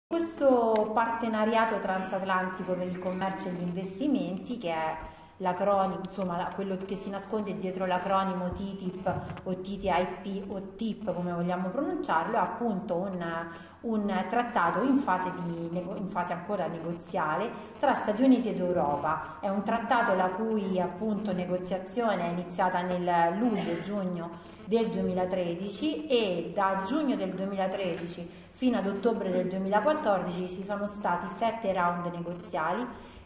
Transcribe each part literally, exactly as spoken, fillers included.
Questo partenariato transatlantico per il commercio e gli investimenti, che è l'acronimo, insomma quello che si nasconde dietro l'acronimo T T I P o T T I P o T I P come vogliamo pronunciarlo, è appunto un, un trattato in fase, di, in fase ancora negoziale tra Stati Uniti ed Europa. È un trattato la cui appunto negoziazione è iniziata nel luglio-giugno del duemilatredici e da giugno del duemilatredici fino ad ottobre del duemilaquattordici ci sono stati sette round negoziali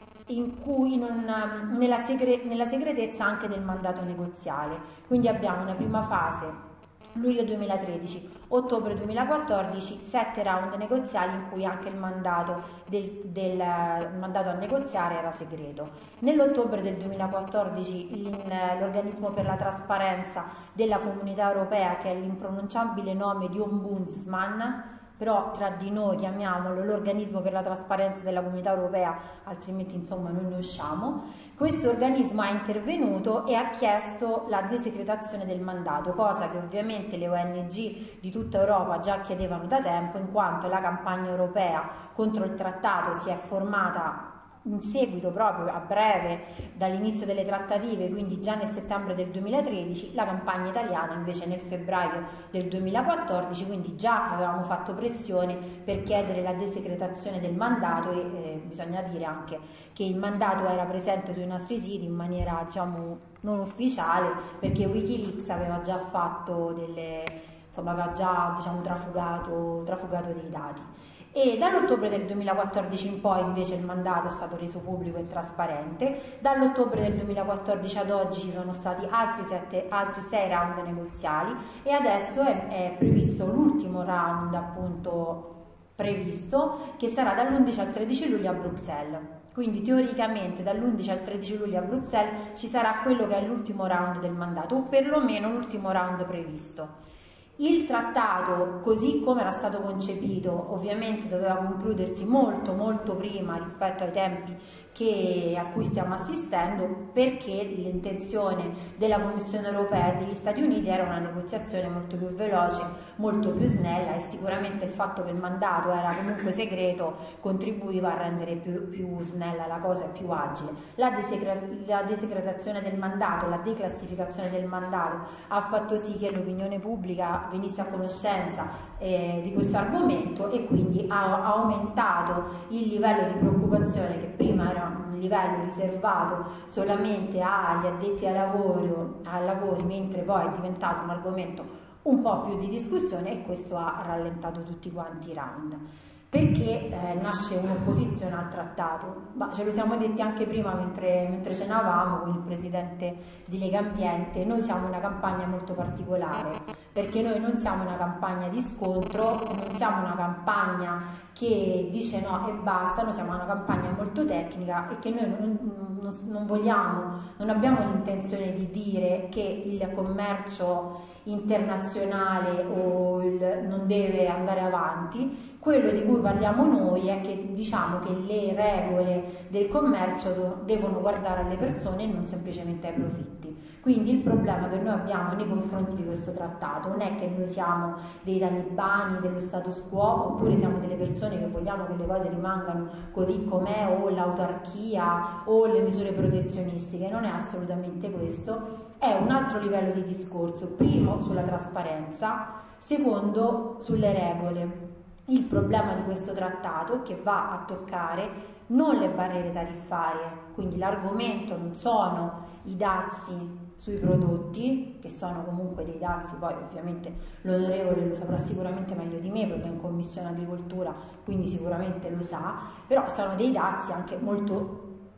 in cui non, nella, segre, nella segretezza anche del mandato negoziale. Quindi abbiamo una prima fase, luglio duemilatredici, ottobre duemilaquattordici, sette round negoziali in cui anche il mandato, del, del, il mandato a negoziare era segreto. Nell'ottobre del duemilaquattordici l'organismo per la trasparenza della Comunità Europea, che è l'impronunciabile nome di Ombudsman, però tra di noi chiamiamolo l'organismo per la trasparenza della Comunità Europea, altrimenti insomma non ne usciamo. Questo organismo è intervenuto e ha chiesto la desecretazione del mandato, cosa che ovviamente le O N G di tutta Europa già chiedevano da tempo, in quanto la campagna europea contro il trattato si è formata in seguito, proprio a breve dall'inizio delle trattative, quindi già nel settembre del duemilatredici, la campagna italiana invece nel febbraio del duemilaquattordici, quindi già avevamo fatto pressione per chiedere la desecretazione del mandato e eh, bisogna dire anche che il mandato era presente sui nostri siti in maniera diciamo non ufficiale, perché Wikileaks aveva già fatto delle, insomma aveva già diciamo trafugato, trafugato dei dati. E dall'ottobre del duemilaquattordici in poi invece il mandato è stato reso pubblico e trasparente. Dall'ottobre del duemilaquattordici ad oggi ci sono stati altri, sette, altri sei round negoziali e adesso è, è previsto l'ultimo round appunto previsto, che sarà dall'undici al tredici luglio a Bruxelles. Quindi teoricamente dall'undici al tredici luglio a Bruxelles ci sarà quello che è l'ultimo round del mandato, o perlomeno l'ultimo round previsto. Il trattato, così come era stato concepito, ovviamente doveva concludersi molto molto prima rispetto ai tempi che, a cui stiamo assistendo, perché l'intenzione della Commissione Europea e degli Stati Uniti era una negoziazione molto più veloce, molto più snella, e sicuramente il fatto che il mandato era comunque segreto contribuiva a rendere più, più snella la cosa e più agile. La, desecre la desecretazione del mandato, la declassificazione del mandato ha fatto sì che l'opinione pubblica venisse a conoscenza eh, di questo argomento e quindi ha, ha aumentato il livello di preoccupazione, che prima era un livello riservato solamente agli addetti ai lavori, ai lavori, mentre poi è diventato un argomento un po' più di discussione, e questo ha rallentato tutti quanti i round. Perché eh, nasce un'opposizione al trattato? Ma ce lo siamo detti anche prima mentre, mentre cenavamo con il presidente di Lega Ambiente. Noi siamo una campagna molto particolare, perché noi non siamo una campagna di scontro, non siamo una campagna che dice no e basta, noi siamo una campagna molto tecnica e che noi non, non, non vogliamo, non abbiamo l'intenzione di dire che il commercio internazionale o il, non deve andare avanti. Quello di cui parliamo noi è che diciamo che le regole del commercio devono guardare alle persone e non semplicemente ai profitti. Quindi il problema che noi abbiamo nei confronti di questo trattato non è che noi siamo dei talebani dello status quo, oppure siamo delle persone che vogliamo che le cose rimangano così com'è, o l'autarchia o le misure protezionistiche. Non è assolutamente questo, è un altro livello di discorso. Primo sulla trasparenza, secondo sulle regole. Il problema di questo trattato è che va a toccare non le barriere tariffarie, quindi l'argomento non sono i dazi sui prodotti, che sono comunque dei dazi, poi ovviamente l'onorevole lo saprà sicuramente meglio di me perché è in Commissione Agricoltura, quindi sicuramente lo sa, però sono dei dazi anche molto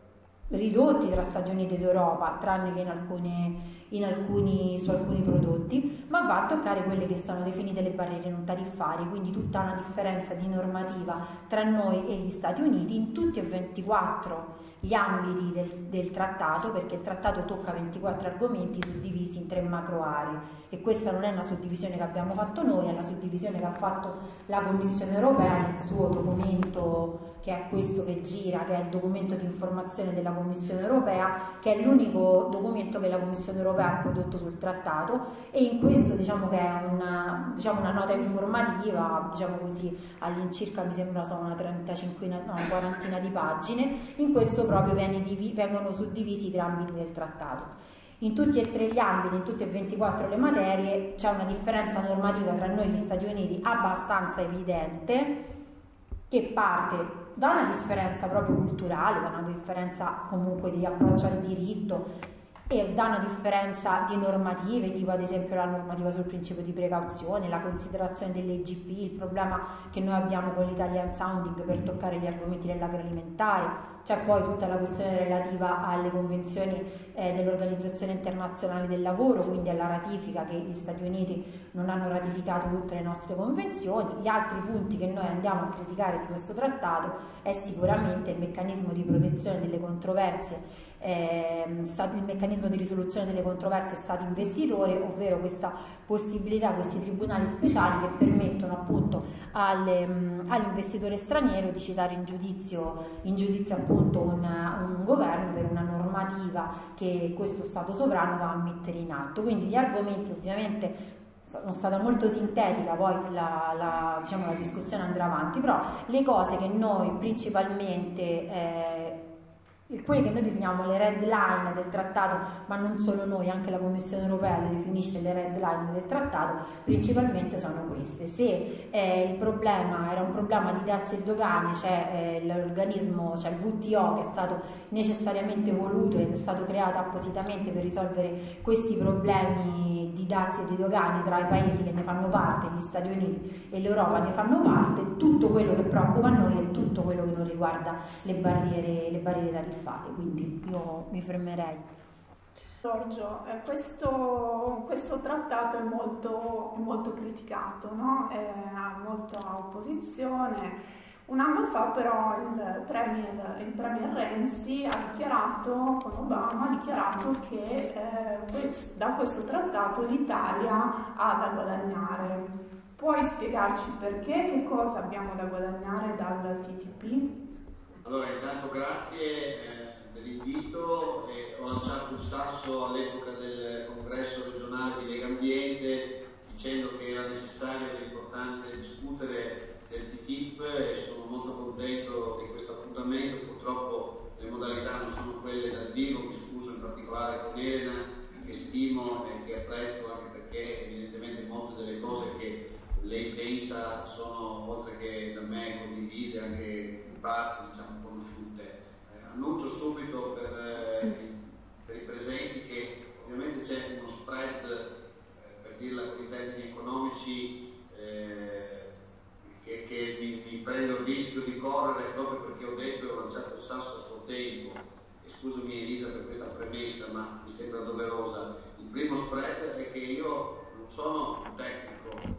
ridotti tra Stati Uniti ed Europa, tranne che in alcune, in alcuni, su alcuni prodotti, ma va a toccare quelle che sono definite le barriere non tariffarie, quindi tutta una differenza di normativa tra noi e gli Stati Uniti in tutti e ventiquattro gli ambiti del, del trattato, perché il trattato tocca ventiquattro argomenti suddivisi in tre macro aree, e questa non è una suddivisione che abbiamo fatto noi, è una suddivisione che ha fatto la Commissione Europea nel suo documento, che è questo che gira, che è il documento di informazione della Commissione Europea, che è l'unico documento che la Commissione Europea europea prodotto sul trattato, e in questo diciamo che è una, diciamo, una nota informativa, diciamo così, all'incirca mi sembra sono una trentacinquina, no, una quarantina di pagine. In questo proprio viene divi, vengono suddivisi i tre ambiti del trattato. In tutti e tre gli ambiti, in tutte e ventiquattro le materie, c'è una differenza normativa tra noi e gli Stati Uniti abbastanza evidente, che parte da una differenza proprio culturale, da una differenza comunque di approccio al diritto e da una differenza di normative, tipo ad esempio la normativa sul principio di precauzione, la considerazione dell'E G P, il problema che noi abbiamo con l'Italian Sounding per toccare gli argomenti dell'agroalimentare. C'è poi tutta la questione relativa alle convenzioni eh, dell'Organizzazione Internazionale del Lavoro, quindi alla ratifica, che gli Stati Uniti non hanno ratificato tutte le nostre convenzioni. Gli altri punti che noi andiamo a criticare di questo trattato è sicuramente il meccanismo di protezione delle controversie, eh, il meccanismo di risoluzione delle controversie Stato investitore, ovvero questa possibilità, questi tribunali speciali che permettono appunto all'investitore straniero di citare in giudizio, in giudizio appunto un, un governo per una normativa che questo Stato sovrano va a mettere in atto. Quindi gli argomenti, ovviamente sono stata molto sintetica, poi la, la, diciamo, la discussione andrà avanti, però le cose che noi principalmente eh, quelle che noi definiamo le red line del trattato, ma non solo noi, anche la Commissione europea le definisce le red line del trattato, principalmente sono queste. Se eh, il problema era un problema di dazi e dogane, c'è eh, l'organismo, c'è il W T O che è stato necessariamente voluto ed è stato creato appositamente per risolvere questi problemi di dazi e di dogane tra i paesi che ne fanno parte, gli Stati Uniti e l'Europa ne fanno parte. Tutto quello che preoccupa a noi è tutto quello che non riguarda le barriere, le barriere tariffarie. Quindi io mi fermerei. Giorgio, eh, questo, questo trattato è molto, molto criticato, no? eh, ha molta opposizione. Un anno fa però il premier, il premier Renzi ha dichiarato, con Obama, ha dichiarato che eh, questo, da questo trattato l'Italia ha da guadagnare. Puoi spiegarci perché? Che cosa abbiamo da guadagnare dal T T P? Allora, intanto grazie eh, dell'invito. Eh, ho lanciato un sasso all'epoca del congresso regionale di Lega Ambiente dicendo che era necessario ed importante discutere del T T I P e sono molto contento di questo appuntamento. Purtroppo le modalità non sono quelle dal vivo, mi scuso in particolare con Elena, che stimo e che apprezzo, anche perché evidentemente molte delle cose che lei pensa sono, oltre che da me, condivise, anche in parte diciamo conosciute. Eh, annuncio subito per, eh, per i presenti che ovviamente c'è uno spread, eh, per dirla con i termini economici, eh, che, che mi, mi prendo il rischio di correre proprio perché ho detto e ho lanciato il sasso a suo tempo. E scusami Elisa per questa premessa, ma mi sembra doverosa. Il primo spread è che io non sono un tecnico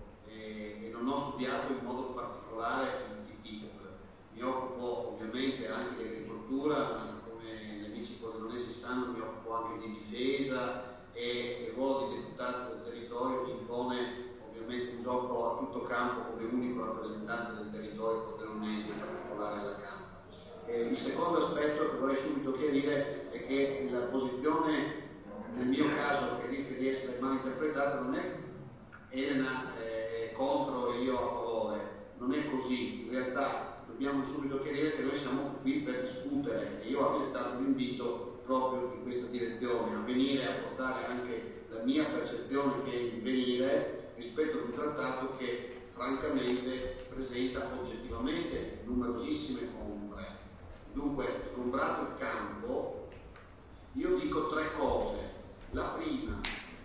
e non ho studiato in modo particolare il T T I P. Mi occupo ovviamente anche di agricoltura, ma come gli amici pordenonesi sanno mi occupo anche di difesa, e il ruolo di deputato del territorio mi impone ovviamente un gioco a tutto campo come unico rappresentante del territorio pordenonese, in particolare alla Camera. E il secondo aspetto che vorrei subito chiarire è che la posizione, nel mio caso, che rischia di essere mal interpretata, non è Elena eh, contro e io a favore, non è così. In realtà dobbiamo subito chiarire che noi siamo qui per discutere e io ho accettato l'invito proprio in questa direzione, a venire a portare anche la mia percezione che è in venire rispetto ad un trattato che francamente presenta oggettivamente numerosissime ombre. Dunque, sgombrato il campo, io dico tre cose. La prima,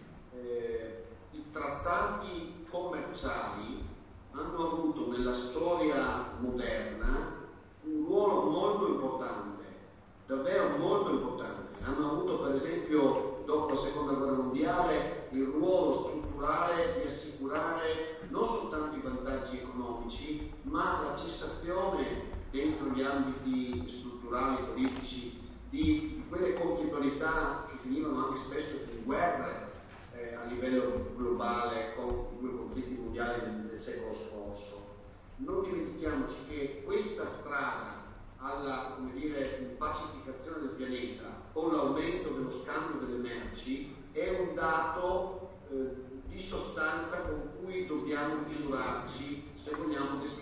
eh, i trattati commerciali hanno avuto nella storia moderna un ruolo molto importante, davvero molto importante. Hanno avuto per esempio dopo la seconda guerra mondiale il ruolo strutturale di assicurare non soltanto i vantaggi economici, ma la cessazione dentro gli ambiti strutturali politici di, di quelle conflittualità che finivano anche spesso in guerre eh, a livello globale, con i due conflitti mondiali del, del secolo scorso. Non dimentichiamoci che questa strada alla, come dire, pacificazione del pianeta con l'aumento dello scambio delle merci è un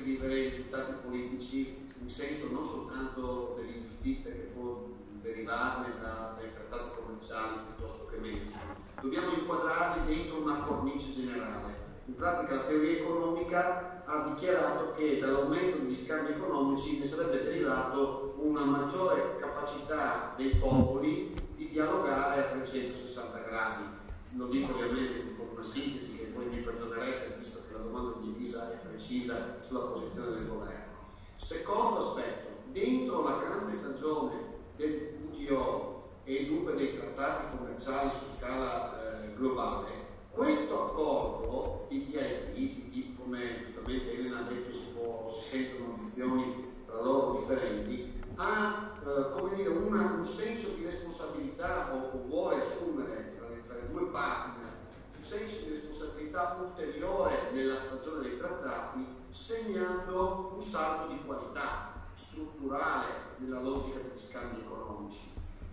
descrivere i risultati politici in senso non soltanto dell'ingiustizia che può derivarne da, dai trattati commerciali piuttosto che meno. Dobbiamo inquadrarli dentro una cornice generale. In pratica la teoria economica ha dichiarato che dall'aumento degli scambi economici ne sarebbe derivato una maggiore capacità dei popoli di dialogare a trecentosessanta gradi. Lo dico ovviamente con una sintesi che voi mi perdonerete, visto che la domanda di Elisa è precisa sulla posizione del governo. Secondo aspetto, dentro la grande stagione del W T O e dunque dei trattati commerciali su scala eh, globale, questo accordo T T I P, come giustamente Elena ha detto, si, può, si sentono ambizioni tra loro differenti, ha eh, come dire, una, un senso di responsabilità o, o vuole assumere tra le, tra le due partner un senso di responsabilità ulteriore nella stagione dei trattati, segnando un salto di qualità strutturale nella logica degli scambi economici.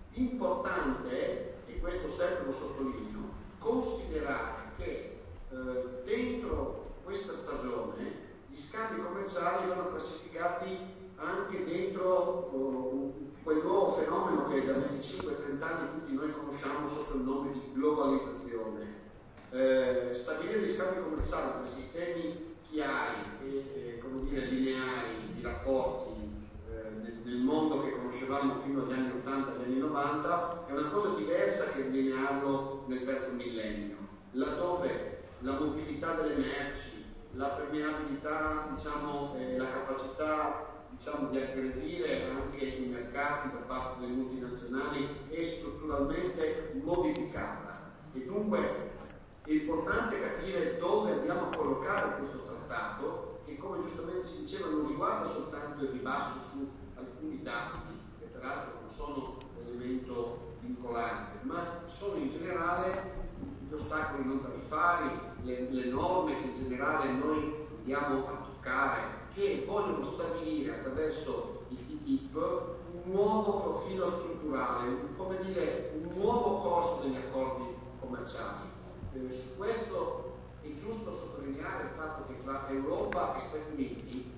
Importante, e questo sempre lo sottolineo, considerare che eh, dentro questa stagione gli scambi commerciali vanno classificati anche dentro uh, quel nuovo fenomeno che da venticinque trenta anni tutti noi conosciamo sotto il nome di globalizzazione. Eh, stabilire gli scambi commerciali tra sistemi chiari e eh, come dire, lineari di rapporti eh, nel, nel mondo che conoscevamo fino agli anni ottanta e agli anni novanta è una cosa diversa che delinearlo nel terzo millennio, laddove la mobilità delle merci, la permeabilità, diciamo, eh, la capacità diciamo, di aggredire anche i mercati da parte delle multinazionali è strutturalmente modificata. E dunque è importante capire dove andiamo a collocare questo trattato, che come giustamente si diceva non riguarda soltanto il ribasso su alcuni dati, che peraltro non sono un elemento vincolante, ma sono in generale gli ostacoli non tarifari, le, le norme che in generale noi andiamo a toccare, che vogliono stabilire attraverso il T T I P un nuovo profilo strutturale, un, come dire, un nuovo corso degli accordi commerciali. Eh, su questo è giusto sottolineare il fatto che tra Europa e Stati Uniti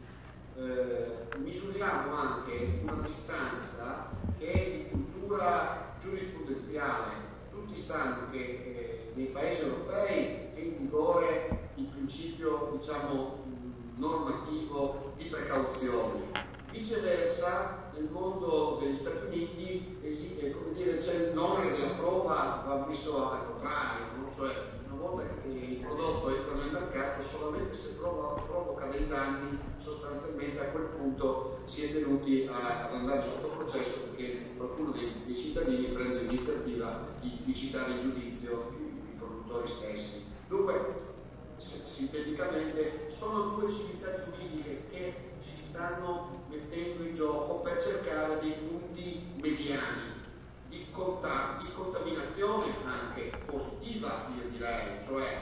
eh, misuriamo anche una distanza che è di cultura giurisprudenziale. Tutti sanno che eh, nei paesi europei è in vigore il principio, diciamo, normativo di precauzione. Viceversa, nel mondo degli Stati Uniti esiste, come dire, c'è l'onere della prova va messo al contrario, no? Cioè una volta che il prodotto entra nel mercato, solamente se prova, provoca dei danni, sostanzialmente a quel punto si è tenuti a, ad andare sotto processo, perché qualcuno dei, dei cittadini prende l'iniziativa di, di citare in giudizio i, i produttori stessi. Dunque, sinteticamente, sono due civiltà giuridiche che si stanno mettendo in gioco per cercare dei punti mediani di, conta- di contaminazione anche positiva, io direi, cioè,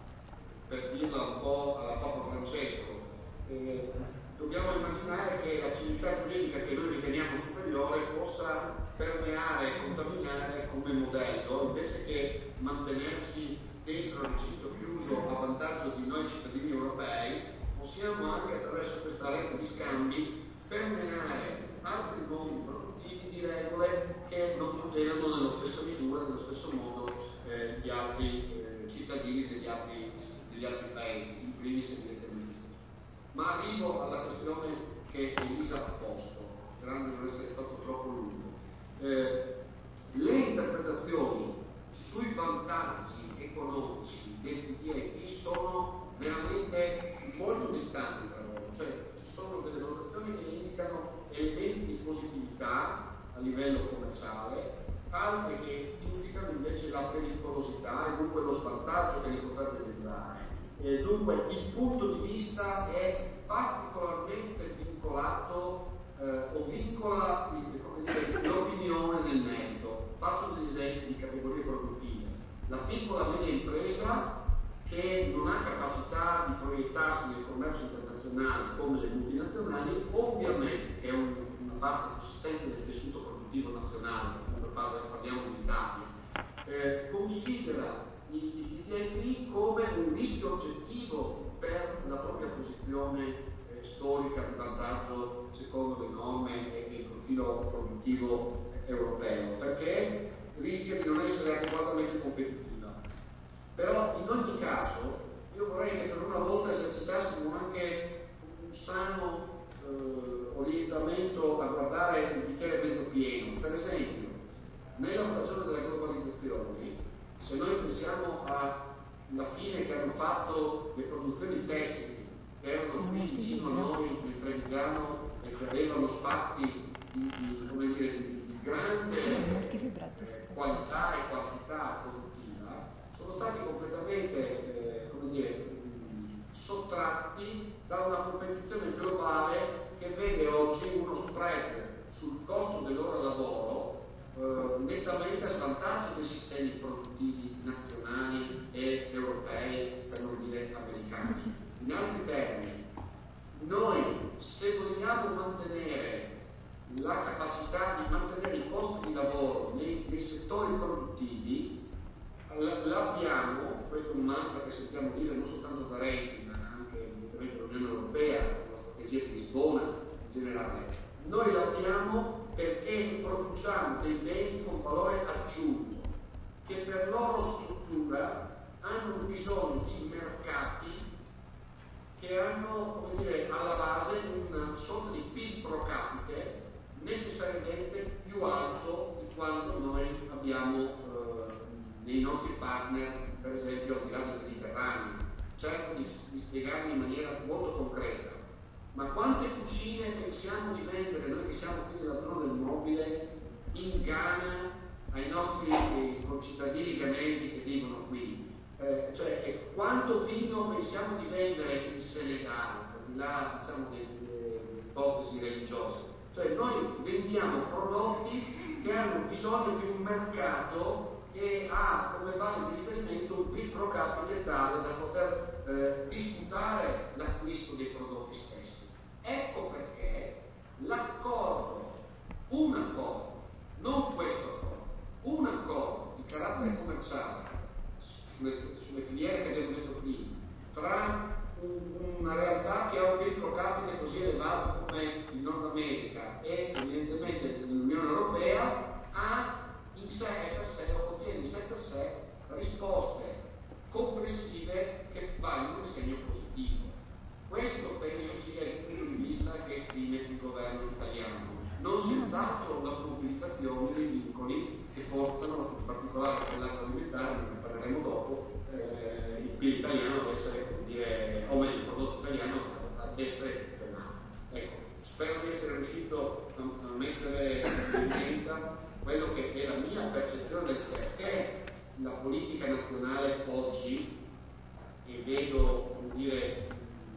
per dirla un po' alla Papa Francesco, eh, dobbiamo immaginare che la civiltà giuridica che noi riteniamo superiore possa permeare e contaminare come modello, invece che mantenersi dentro il recinto chiuso a vantaggio di noi cittadini europei, possiamo anche attraverso questa rete di scambi permeare altri mondi produttivi di regole che non tutelano nella stessa misura, nello stesso modo eh, gli altri eh, cittadini degli altri, degli altri paesi, in primis evidentemente. Ma arrivo alla questione che Elisa ha posto, sperando di non essere stato troppo lungo. Eh, le interpretazioni sui vantaggi economici del T T I P sono veramente molto distanti tra loro, cioè ci sono delle valutazioni che indicano elementi di positività a livello commerciale, altre che giudicano invece la pericolosità e dunque lo svantaggio che ne potrebbe derivare. E dunque il punto di vista è particolarmente vincolato eh, o vincola come dire, l'opinione nel merito. Faccio degli esempi di categorie produttive. La piccola e media impresa che non ha capacità di proiettarsi nel commercio internazionale come le multinazionali, ovviamente è un, una parte consistente del tessuto produttivo nazionale, come parliamo in Italia, eh, considera il T T I P come un rischio oggettivo per la propria posizione eh, storica di vantaggio secondo le norme e il profilo produttivo europeo, perché rischia di non essere adeguatamente competitiva. Però in ogni caso io vorrei che per una volta esercitassimo anche un sano eh, orientamento a guardare il bicchiere mezzo pieno. Per esempio, nella stagione della globalizzazione, se noi pensiamo alla fine che hanno fatto le produzioni tessili, che erano qui vicino a noi nel Trevigiano e che avevano spazi di, di, come dire, di, di grande eh, qualità e quantità produttiva, sono stati completamente eh, come dire, sottratti da una competizione globale che vede oggi uno spread sul costo del loro lavoro eh, nettamente a svantaggio dei sistemi produttivi nazionali e europei, per non dire americani. In altri termini, noi se vogliamo mantenere la capacità di mantenere i posti di lavoro nei, nei settori produttivi, l'abbiamo, questo è un mantra che sentiamo dire non soltanto da Renzi, ma anche evidentemente dall'Unione Europea, la strategia di Lisbona in generale, noi l'abbiamo perché produciamo dei beni con valore aggiunto, che per loro struttura hanno bisogno di mercati che hanno, come dire, alla base una sorta di P I L pro capite necessariamente più alto di quanto noi abbiamo eh, nei nostri partner, per esempio al di là del Mediterraneo. Cerco di, di spiegarmi in maniera molto concreta, ma quante cucine pensiamo di vendere noi che siamo qui nella zona del mobile in Ghana ai nostri eh, concittadini ghanesi che vivono qui? Eh, cioè, e quanto vino pensiamo di vendere in Senegal, al di là, diciamo, delle ipotesi religiose? Cioè, noi vendiamo prodotti che hanno bisogno di un mercato che ha come base di riferimento un P I L pro capite tale da poter eh, disputare l'acquisto dei prodotti stessi. Ecco perché l'accordo, un accordo, non questo accordo, un accordo di carattere commerciale sulle, sulle filiere che abbiamo detto prima, tra un, una realtà che ha un P I L pro capite così elevato come il Nord America e evidentemente l'Unione Europea, ha in sé per sé o contiene in sé per sé risposte complessive che vanno in segno positivo. Questo penso sia il punto di vista che esprime il governo italiano, non senz'altro la smobilitazione dei vincoli che portano, in particolare per l'agroalimentare, ne parleremo dopo, eh, il P I L italiano ad essere, come dire, o meglio il prodotto italiano ad essere tutelato. Ecco, spero di essere riuscito a mettere in evidenza quello che è la mia percezione del perché la politica nazionale oggi, e vedo, come dire,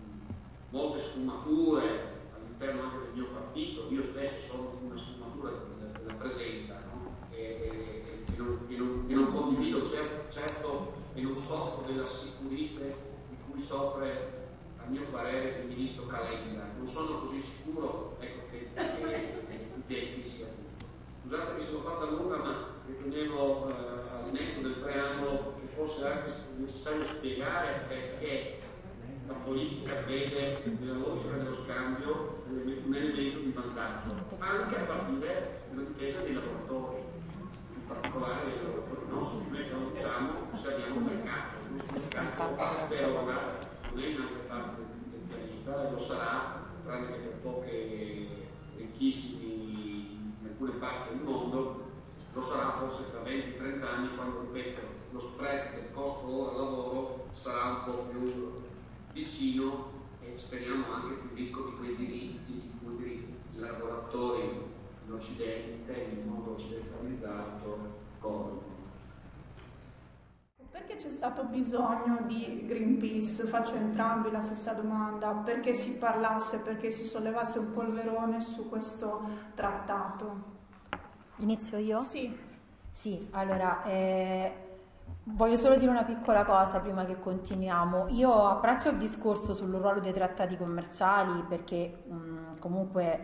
molte sfumature all'interno anche del mio partito, io stesso sono una sfumatura della presenza, no? e, e, e, non, e, non, e non condivido certo, certo e non soffro della sicurezza di cui soffre a mio parere il ministro Calenda. Non sono così sicuro, ecco, che, che tutti i sia giusto. Scusate, mi sono fatta lunga, ma ritenevo eh, al netto del preambolo che fosse anche necessario spiegare perché la politica vede nella logica dello scambio un elemento di vantaggio, anche a partire dalla difesa dei lavoratori, in particolare dei lavoratori nostri. Noi lo diciamo se abbiamo un mercato, il nostro mercato per ora non è in altre parti del pianeta, lo sarà, tranne che per poche ricchissimi in alcune parti del mondo, lo sarà forse tra venti trenta anni, quando, ripeto, lo spread del costo ora lavoro sarà un po' più vicino e speriamo anche più ricco di quei diritti di cui i lavoratori in Occidente, nel mondo occidentalizzato, godono. Perché c'è stato bisogno di Greenpeace? Faccio entrambi la stessa domanda. Perché si parlasse, perché si sollevasse un polverone su questo trattato? Inizio io? Sì. Sì, allora, eh, voglio solo dire una piccola cosa prima che continuiamo. Io apprezzo il discorso sul ruolo dei trattati commerciali perché mh, comunque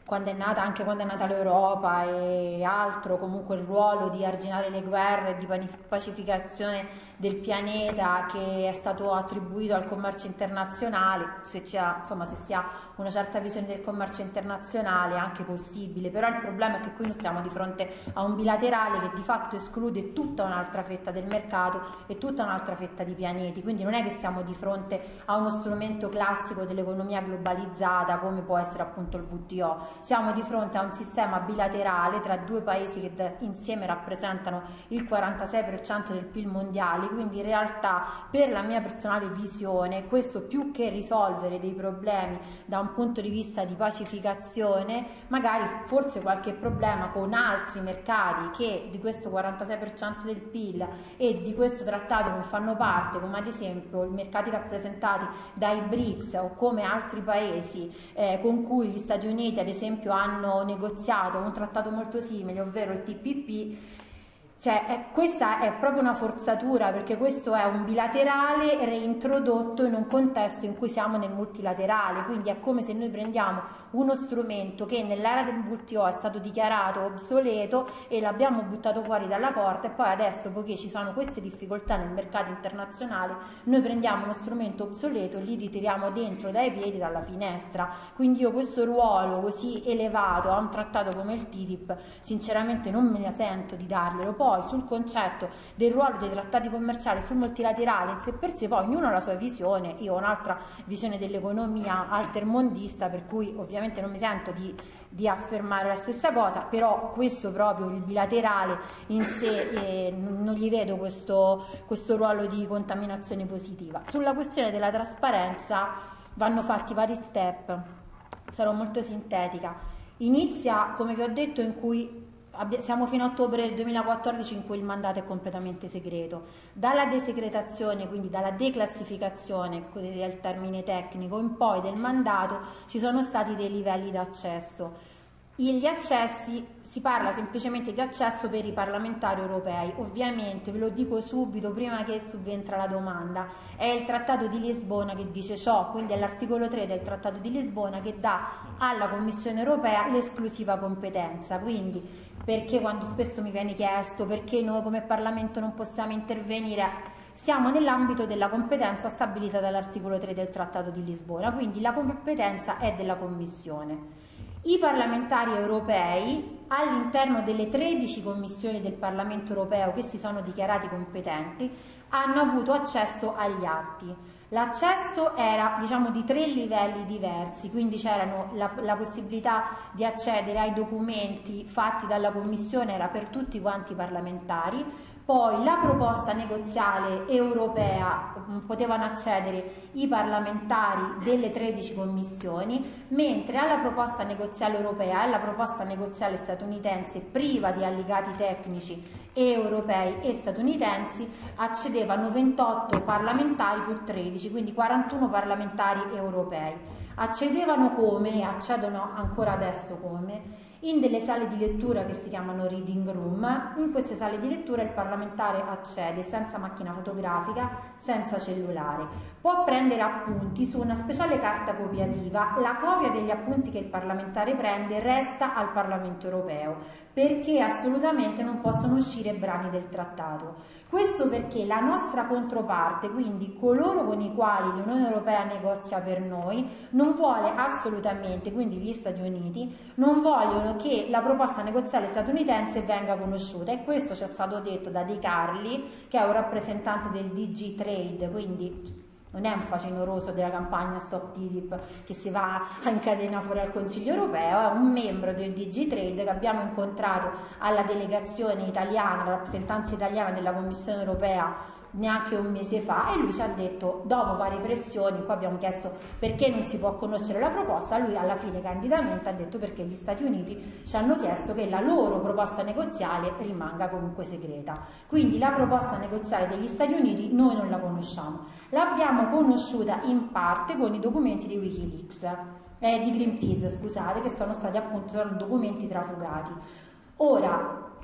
quando è nata, anche quando è nata l'Europa e altro, comunque il ruolo di arginare le guerre, di pacificazione del pianeta che è stato attribuito al commercio internazionale, se, ci ha, insomma, se si ha una certa visione del commercio internazionale è anche possibile, però il problema è che qui noi siamo di fronte a un bilaterale che di fatto esclude tutta un'altra fetta del mercato e tutta un'altra fetta di pianeti, quindi non è che siamo di fronte a uno strumento classico dell'economia globalizzata come può essere appunto il W T O, siamo di fronte a un sistema bilaterale tra due paesi che insieme rappresentano il quarantasei per cento del P I L mondiale, quindi in realtà per la mia personale visione questo più che risolvere dei problemi da un punto di vista di pacificazione, magari forse qualche problema con altri mercati che di questo quarantasei per cento del P I L e di questo trattato non fanno parte, come ad esempio i mercati rappresentati dai BRICS o come altri paesi eh, con cui gli Stati Uniti ad esempio hanno negoziato un trattato molto simile, ovvero il T P P. Cioè, è, questa è proprio una forzatura, perché questo è un bilaterale reintrodotto in un contesto in cui siamo nel multilaterale, quindi è come se noi prendiamo uno strumento che nell'era del W T O è stato dichiarato obsoleto e l'abbiamo buttato fuori dalla porta, e poi adesso, poiché ci sono queste difficoltà nel mercato internazionale, noi prendiamo uno strumento obsoleto e li ritiriamo dentro dai piedi, dalla finestra. Quindi io questo ruolo così elevato a un trattato come il T T I P sinceramente non me la sento di darglielo. Poi sul concetto del ruolo dei trattati commerciali sul multilaterale in sé per sé, poi ognuno ha la sua visione, io ho un'altra visione dell'economia altermondista, per cui ovviamente non mi sento di, di affermare la stessa cosa, però questo proprio, il bilaterale in sé, eh, non gli vedo questo, questo ruolo di contaminazione positiva. Sulla questione della trasparenza vanno fatti vari step, sarò molto sintetica. Inizia, come vi ho detto, in cui siamo fino a ottobre del duemilaquattordici in cui il mandato è completamente segreto. Dalla desecretazione, quindi dalla declassificazione, è il termine tecnico, in poi del mandato ci sono stati dei livelli d'accesso. Gli accessi, si parla semplicemente di accesso per i parlamentari europei, ovviamente ve lo dico subito prima che subentra la domanda, è il Trattato di Lisbona che dice ciò, quindi è l'articolo tre del Trattato di Lisbona che dà alla Commissione europea l'esclusiva competenza, quindi perché quando spesso mi viene chiesto perché noi come Parlamento non possiamo intervenire, siamo nell'ambito della competenza stabilita dall'articolo tre del Trattato di Lisbona, quindi la competenza è della Commissione. I parlamentari europei all'interno delle tredici commissioni del Parlamento europeo che si sono dichiarati competenti hanno avuto accesso agli atti. L'accesso era, diciamo, di tre livelli diversi, quindi c'erano la, la possibilità di accedere ai documenti fatti dalla Commissione, era per tutti quanti i parlamentari. Poi la proposta negoziale europea potevano accedere i parlamentari delle tredici commissioni, mentre alla proposta negoziale europea e alla proposta negoziale statunitense priva di allegati tecnici europei e statunitensi accedevano ventotto parlamentari più tredici, quindi quarantuno parlamentari europei. Accedevano come, e accedono ancora adesso come, in delle sale di lettura che si chiamano reading room. In queste sale di lettura il parlamentare accede senza macchina fotografica, senza cellulare, può prendere appunti su una speciale carta copiativa. La copia degli appunti che il parlamentare prende resta al Parlamento europeo, perché assolutamente non possono uscire brani del trattato. Questo perché la nostra controparte, quindi coloro con i quali l'Unione Europea negozia per noi, non vuole assolutamente, quindi gli Stati Uniti, non vogliono che la proposta negoziale statunitense venga conosciuta, e questo ci è stato detto da De Carli, che è un rappresentante del D G Trade, quindi non è un facinoroso della campagna Stop T T I P che si va a incadena fuori al Consiglio europeo, è un membro del D G Trade che abbiamo incontrato alla delegazione italiana, alla rappresentanza italiana della Commissione europea neanche un mese fa, e lui ci ha detto, dopo varie pressioni, qua abbiamo chiesto perché non si può conoscere la proposta, lui alla fine candidamente ha detto perché gli Stati Uniti ci hanno chiesto che la loro proposta negoziale rimanga comunque segreta. Quindi la proposta negoziale degli Stati Uniti noi non la conosciamo. L'abbiamo conosciuta in parte con i documenti di Wikileaks, eh, di Greenpeace, scusate, che sono stati appunto sono documenti trafugati. Ora,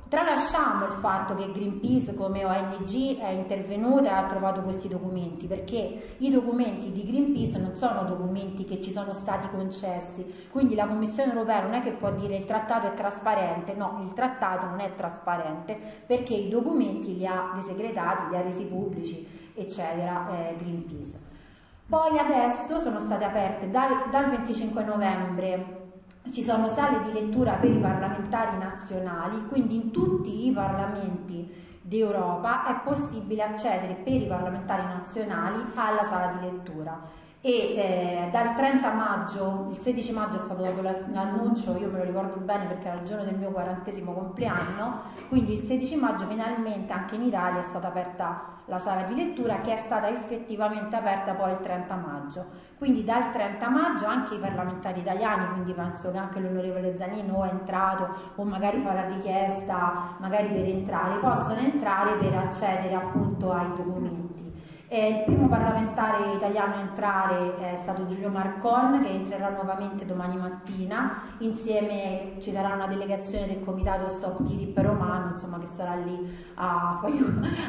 Tralasciamo il fatto che Greenpeace come O N G è intervenuta e ha trovato questi documenti, perché i documenti di Greenpeace non sono documenti che ci sono stati concessi, quindi la Commissione europea non è che può dire il trattato è trasparente, no, il trattato non è trasparente perché i documenti li ha desegretati, li ha resi pubblici, eccetera, eh, Greenpeace. Poi adesso sono state aperte dal, dal venticinque novembre. Ci sono sale di lettura per i parlamentari nazionali, quindi in tutti i parlamenti d'Europa è possibile accedere per i parlamentari nazionali alla sala di lettura. E eh, dal trenta maggio, il sedici maggio è stato dato l'annuncio, io me lo ricordo bene perché era il giorno del mio quarantesimo compleanno, quindi il sedici maggio finalmente anche in Italia è stata aperta la sala di lettura, che è stata effettivamente aperta poi il trenta maggio. Quindi dal trenta maggio anche i parlamentari italiani, quindi penso che anche l'onorevole Zanino è entrato o magari fa la richiesta magari per entrare, possono entrare per accedere appunto ai documenti. Eh, il primo parlamentare italiano a entrare è stato Giulio Marcon, che entrerà nuovamente domani mattina, insieme ci sarà una delegazione del comitato Stop T T I P romano, insomma, che sarà lì a fargli,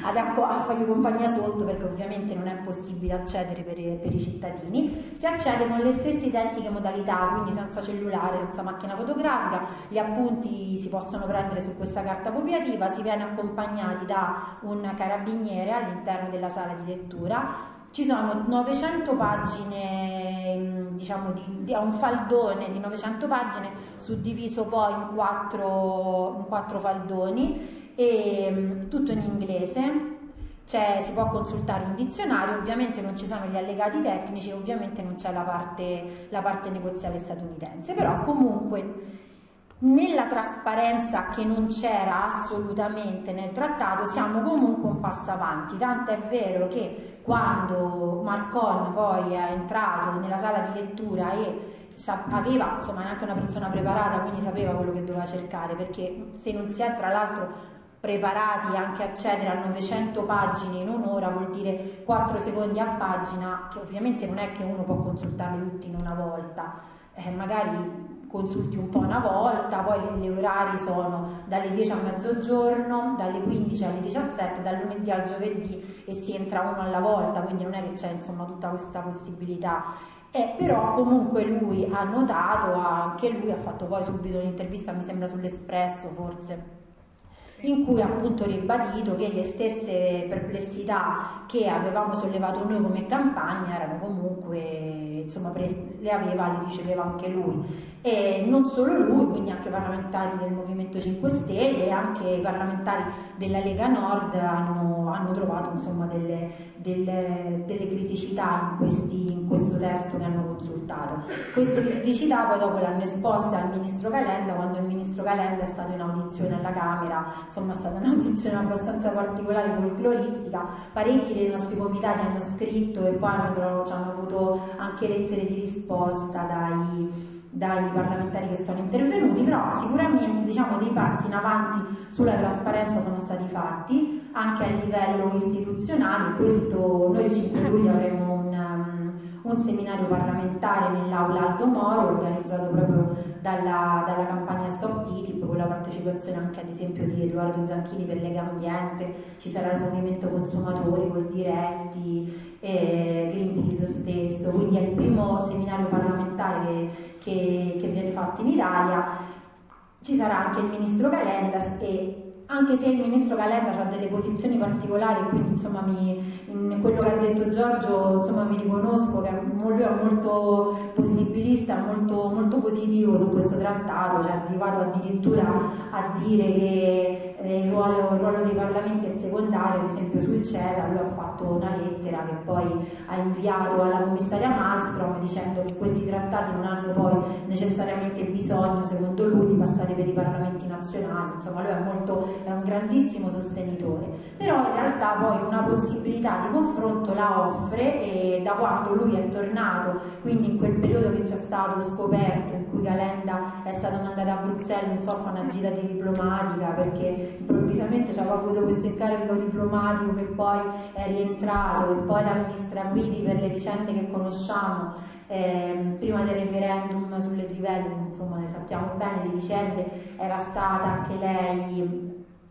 a fargli compagnia sotto, perché ovviamente non è possibile accedere per, per i cittadini. Si accede con le stesse identiche modalità, quindi senza cellulare, senza macchina fotografica, gli appunti si possono prendere su questa carta copiativa, si viene accompagnati da un carabiniere all'interno della sala di lettura. Ci sono novecento pagine, diciamo, di, di, un faldone di novecento pagine suddiviso poi in quattro, in quattro faldoni, e tutto in inglese. Cioè, si può consultare un dizionario, ovviamente non ci sono gli allegati tecnici, ovviamente non c'è la parte, la parte negoziale statunitense, però comunque nella trasparenza che non c'era assolutamente nel trattato siamo comunque un passo avanti, tanto è vero che quando Marcon poi è entrato nella sala di lettura e aveva, insomma, neanche una persona preparata, quindi sapeva quello che doveva cercare, perché se non si è tra l'altro preparati anche a accedere a novecento pagine in un'ora vuol dire quattro secondi a pagina, che ovviamente non è che uno può consultarli tutti in una volta, eh, magari consulti un po' una volta, poi gli orari sono dalle dieci a mezzogiorno, dalle quindici alle diciassette, dal lunedì al giovedì, e si entra uno alla volta, quindi non è che c'è, insomma, tutta questa possibilità. Eh, però comunque lui ha notato, anche lui ha fatto poi subito un'intervista, mi sembra sull'Espresso forse, in cui ha appunto ribadito che le stesse perplessità che avevamo sollevato noi come campagna erano comunque, insomma, le aveva, le riceveva anche lui, e non solo lui, quindi anche i parlamentari del Movimento cinque Stelle e anche i parlamentari della Lega Nord hanno, hanno trovato, insomma, delle, delle, delle criticità in, questi, in questo testo che hanno consultato. Queste criticità poi dopo le hanno esposte al ministro Calenda, quando il ministro Calenda è stato in audizione alla Camera. Insomma, è stata un'audizione abbastanza particolare, folcloristica. Parecchi dei nostri comitati hanno scritto e poi hanno, hanno avuto anche lettere di risposta dai, dai parlamentari che sono intervenuti, però sicuramente, diciamo, dei passi in avanti sulla trasparenza sono stati fatti anche a livello istituzionale. Questo, noi il cinque luglio avremo un, um, un seminario parlamentare nell'aula Aldo Moro, organizzato proprio dalla, dalla campagna Stop T T I P, con la partecipazione anche ad esempio di Edoardo Zanchini per Lega Ambiente. Ci sarà il movimento consumatori col Diretti, e Greenpeace stesso, quindi è il primo seminario parlamentare che, che, che viene fatto in Italia. Ci sarà anche il ministro Calenda, e anche se il ministro Calenda ha delle posizioni particolari, quindi, insomma, mi, in quello che ha detto Giorgio, insomma, mi riconosco che lui è molto possibilista, molto, molto positivo su questo trattato, cioè è arrivato addirittura a dire che eh, il, ruolo, il ruolo dei parlamenti è secondario. Ad esempio sul CETA lui ha fatto una lettera che poi ha inviato alla commissaria Malmström dicendo che questi trattati non hanno poi necessariamente bisogno, secondo lui, di passare per i parlamenti nazionali. Insomma, lui è molto è un grandissimo sostenitore, però in realtà poi una possibilità di confronto la offre, e da quando lui è tornato, quindi in quel periodo che c'è stato scoperto in cui Calenda è stato mandato a Bruxelles, non so, fa una gita di diplomatica perché improvvisamente ci aveva avuto questo incarico diplomatico, che poi è rientrato, e poi la ministra Guidi, per le vicende che conosciamo, eh, prima del referendum sulle trivelle, insomma, ne sappiamo bene di vicende, era stata anche lei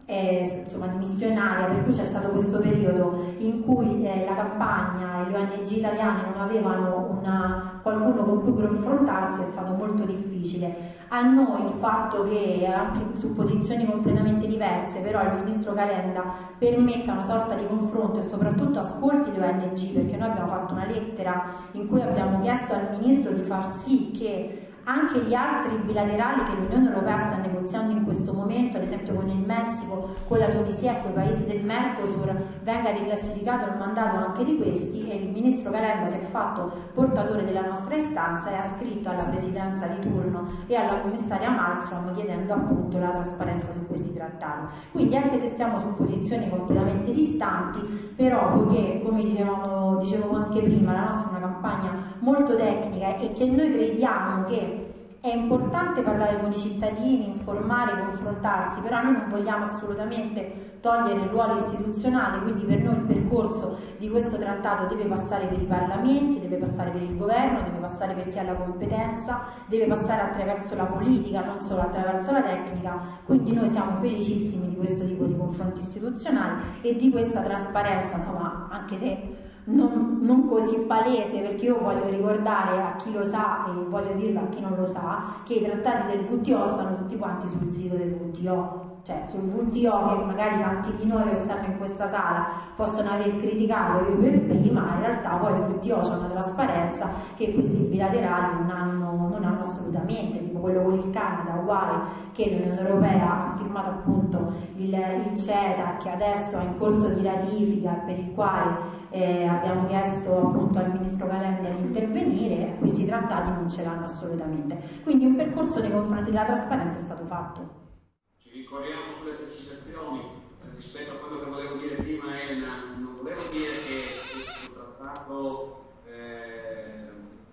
eh, insomma, dimissionaria, per cui c'è stato questo periodo in cui eh, la campagna e le O N G italiane non avevano una, qualcuno con cui confrontarsi, è stato molto difficile. A noi il fatto che anche su posizioni completamente diverse però il ministro Calenda permetta una sorta di confronto e soprattutto ascolti le O N G, perché noi abbiamo fatto una lettera in cui abbiamo chiesto al ministro di far sì che anche gli altri bilaterali che l'Unione Europea sta negoziando in questo momento, ad esempio con il Messico, con la Tunisia e con i paesi del Mercosur, venga riclassificato il mandato anche di questi, e il ministro Calenda si è fatto portatore della nostra istanza e ha scritto alla presidenza di turno e alla commissaria Malmström chiedendo appunto la trasparenza su questi trattati. Quindi anche se stiamo su posizioni completamente distanti, però poiché, come dicevamo, dicevo anche prima, la nostra è una campagna molto tecnica e che noi crediamo che è importante parlare con i cittadini, informare, confrontarsi, però noi non vogliamo assolutamente togliere il ruolo istituzionale, quindi per noi il percorso di questo trattato deve passare per i parlamenti, deve passare per il governo, deve passare per chi ha la competenza, deve passare attraverso la politica, non solo attraverso la tecnica, quindi noi siamo felicissimi di questo tipo di confronti istituzionali e di questa trasparenza, insomma, anche se Non, non così palese, perché io voglio ricordare a chi lo sa e voglio dirlo a chi non lo sa che i trattati del W T O stanno tutti quanti sul sito del W T O, cioè sul W T O, che magari tanti di noi che stanno in questa sala possono aver criticato io per prima, in realtà poi il W T O c'è una trasparenza che questi bilaterali non hanno, non hanno assolutamente, tipo quello con il Canada uguale, che l'Unione Europea ha firmato appunto il, il CETA, che adesso è in corso di ratifica, per il quale eh, abbiamo chiesto appunto al ministro Calenda di intervenire. Questi trattati non ce l'hanno assolutamente, quindi un percorso nei confronti della trasparenza è stato fatto. Ci ricorriamo sulle precisazioni eh, rispetto a quello che volevo dire prima, Elena. Non volevo dire che questo trattato eh,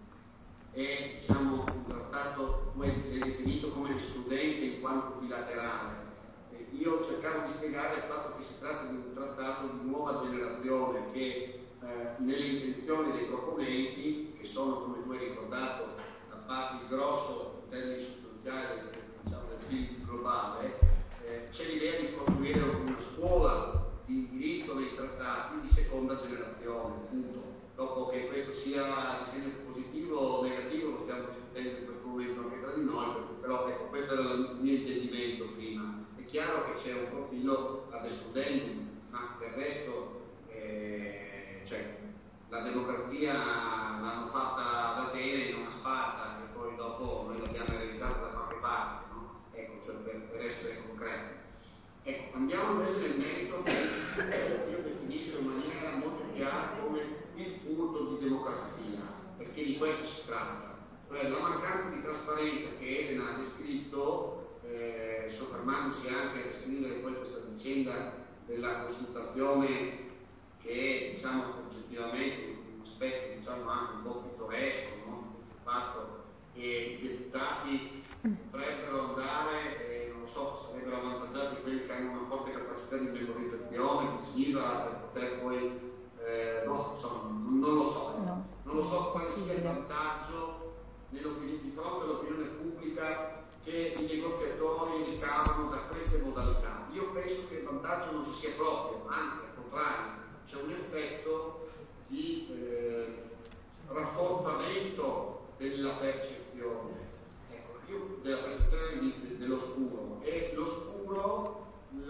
è, diciamo, un trattato come è definito come escludente in quanto bilaterale. Eh, io cercavo di spiegare il fatto che si tratta di un trattato di nuova generazione che eh, nelle intenzioni dei proponenti, che sono, come tu hai ricordato, da parte il grosso in termini sostanziali, diciamo, del P I L globale, eh, c'è l'idea di costruire una scuola di indirizzo dei trattati di seconda generazione, appunto. Dopo che questo sia di segno positivo o negativo lo stiamo discutendo in questo momento anche tra di noi, però ecco, questo era il mio intendimento prima. È chiaro che c'è un profilo ad escludendum, ma del resto eh, cioè, la democrazia l'hanno fatta ad Atene e non a Sparta, e poi dopo noi l'abbiamo ereditata da qualche parte, no? Ecco, cioè per, per essere concreti. Ecco, andiamo invece nel merito che io definisco in maniera molto chiara come il furto di democrazia, perché di questo si tratta, cioè la mancanza di trasparenza che Elena ha descritto, eh, soffermandosi anche a descrivere poi questa vicenda della consultazione che è, diciamo, oggettivamente un aspetto, diciamo, anche un po' pittoresco, no? Questo fatto che i deputati potrebbero andare, eh, non lo so, sarebbero avvantaggiati quelli che hanno una forte capacità di memorizzazione visiva per poter poi Eh, no, insomma, non lo so, no. non lo so quale sia il vantaggio di fronte all'opinione pubblica che i negoziatori ricavano da queste modalità. Io penso che il vantaggio non ci sia proprio, anzi al contrario, c'è un effetto di eh, rafforzamento della percezione, ecco, io, della percezione di, de, dell'oscuro, e l'oscuro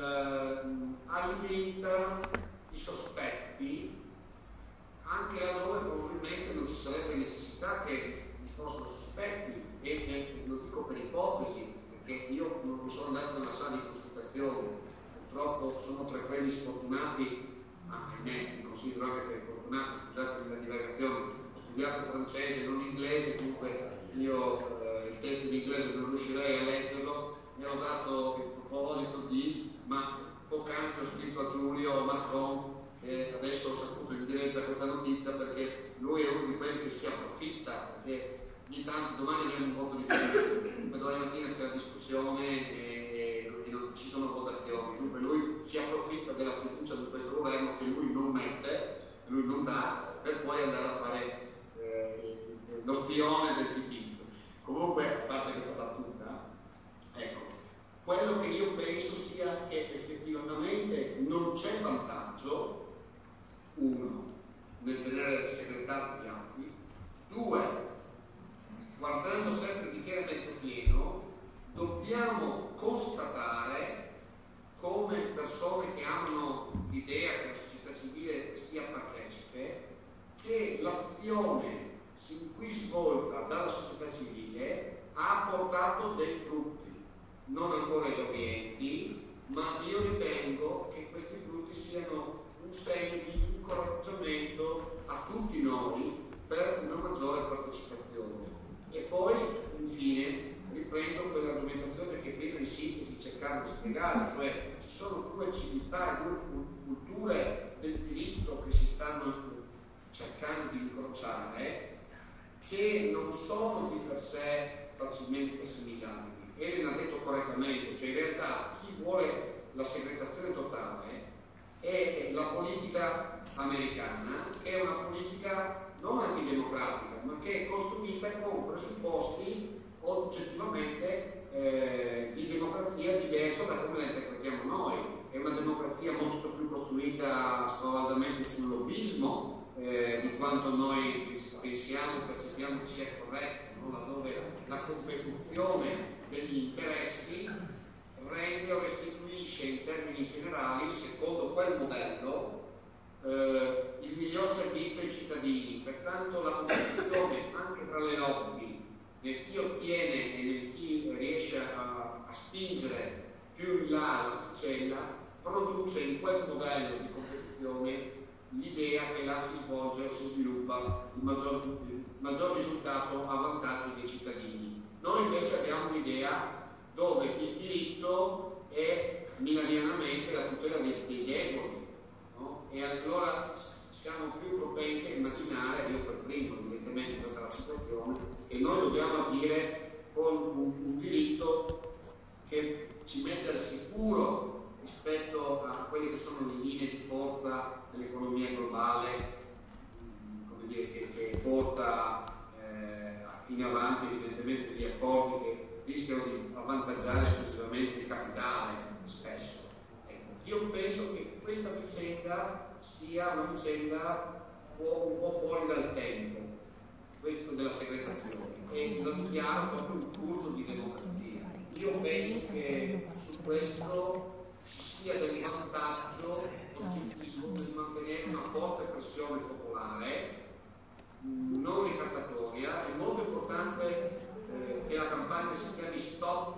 alimenta i sospetti anche laddove probabilmente non ci sarebbe necessità che vi fossero sospetti, e, e lo dico per ipotesi, perché io non sono andato nella sala di consultazione, purtroppo sono tra quelli sfortunati, ma ahimè, mi considero anche tra i fortunati, scusate la divagazione, ho studiato francese, non inglese, comunque io eh, il testo in inglese non riuscirei a leggerlo, mi ero dato il proposito di, ma poc'anzi ho scritto a Giulio Macron, e adesso ho saputo in diretta questa notizia, perché lui è uno di quelli che si approfitta, perché ogni tanto domani viene un voto di fiducia, domani mattina c'è la discussione e, e non ci sono votazioni, dunque lui si approfitta della fiducia di questo governo che lui non mette, lui non dà, per poi andare a fare eh, lo spione del P D. Comunque, a parte questa battuta, ecco, quello che io penso sia che effettivamente non ancora esaurienti, ma io ritengo che questi frutti siano un segno di incoraggiamento a tutti noi per una maggiore partecipazione. E poi, infine, riprendo quell'argomentazione che prima in sintesi cercavo di spiegare, cioè ci sono due civiltà e due culture del diritto che si stanno cercando di incrociare, che non sono di per sé facilmente assimilabili. Elena ha detto correttamente, cioè in realtà chi vuole la segretazione totale è la politica americana, che è una politica non antidemocratica, ma che è costruita con presupposti oggettivamente eh, di democrazia diversa da come la interpretiamo noi. È una democrazia molto più costruita spavaldamente sul lobbismo eh, di quanto noi pensiamo, percepiamo che sia corretto, no? Laddove la competizione degli interessi rende o restituisce in termini generali, secondo quel modello, eh, il miglior servizio ai cittadini. Pertanto la competizione anche tra le lobby, nel chi ottiene e nel chi riesce a, a spingere più in là l'asticella, produce in quel modello di competizione l'idea che là si svolge o si sviluppa il maggior, il maggior risultato a vantaggio dei cittadini. Noi invece abbiamo un'idea dove il diritto è milanianamente la tutela dei, dei deboli, no? E allora siamo più propensi a immaginare, io per primo evidentemente in questa la situazione, che noi dobbiamo agire con un, un diritto che ci mette al sicuro rispetto a quelle che sono le linee di forza dell'economia globale, come dire, che, che porta eh, in avanti evidentemente degli accordi che rischiano di avvantaggiare esclusivamente il capitale spesso. Ecco, io penso che questa vicenda sia una vicenda un po' fuori dal tempo, questo della segretazione, e lo dichiaro proprio un furto di democrazia. Io penso che su questo ci sia del vantaggio oggettivo nel mantenere una forte pressione popolare, non ricattatoria. È molto importante eh, che la campagna si chiami Stop,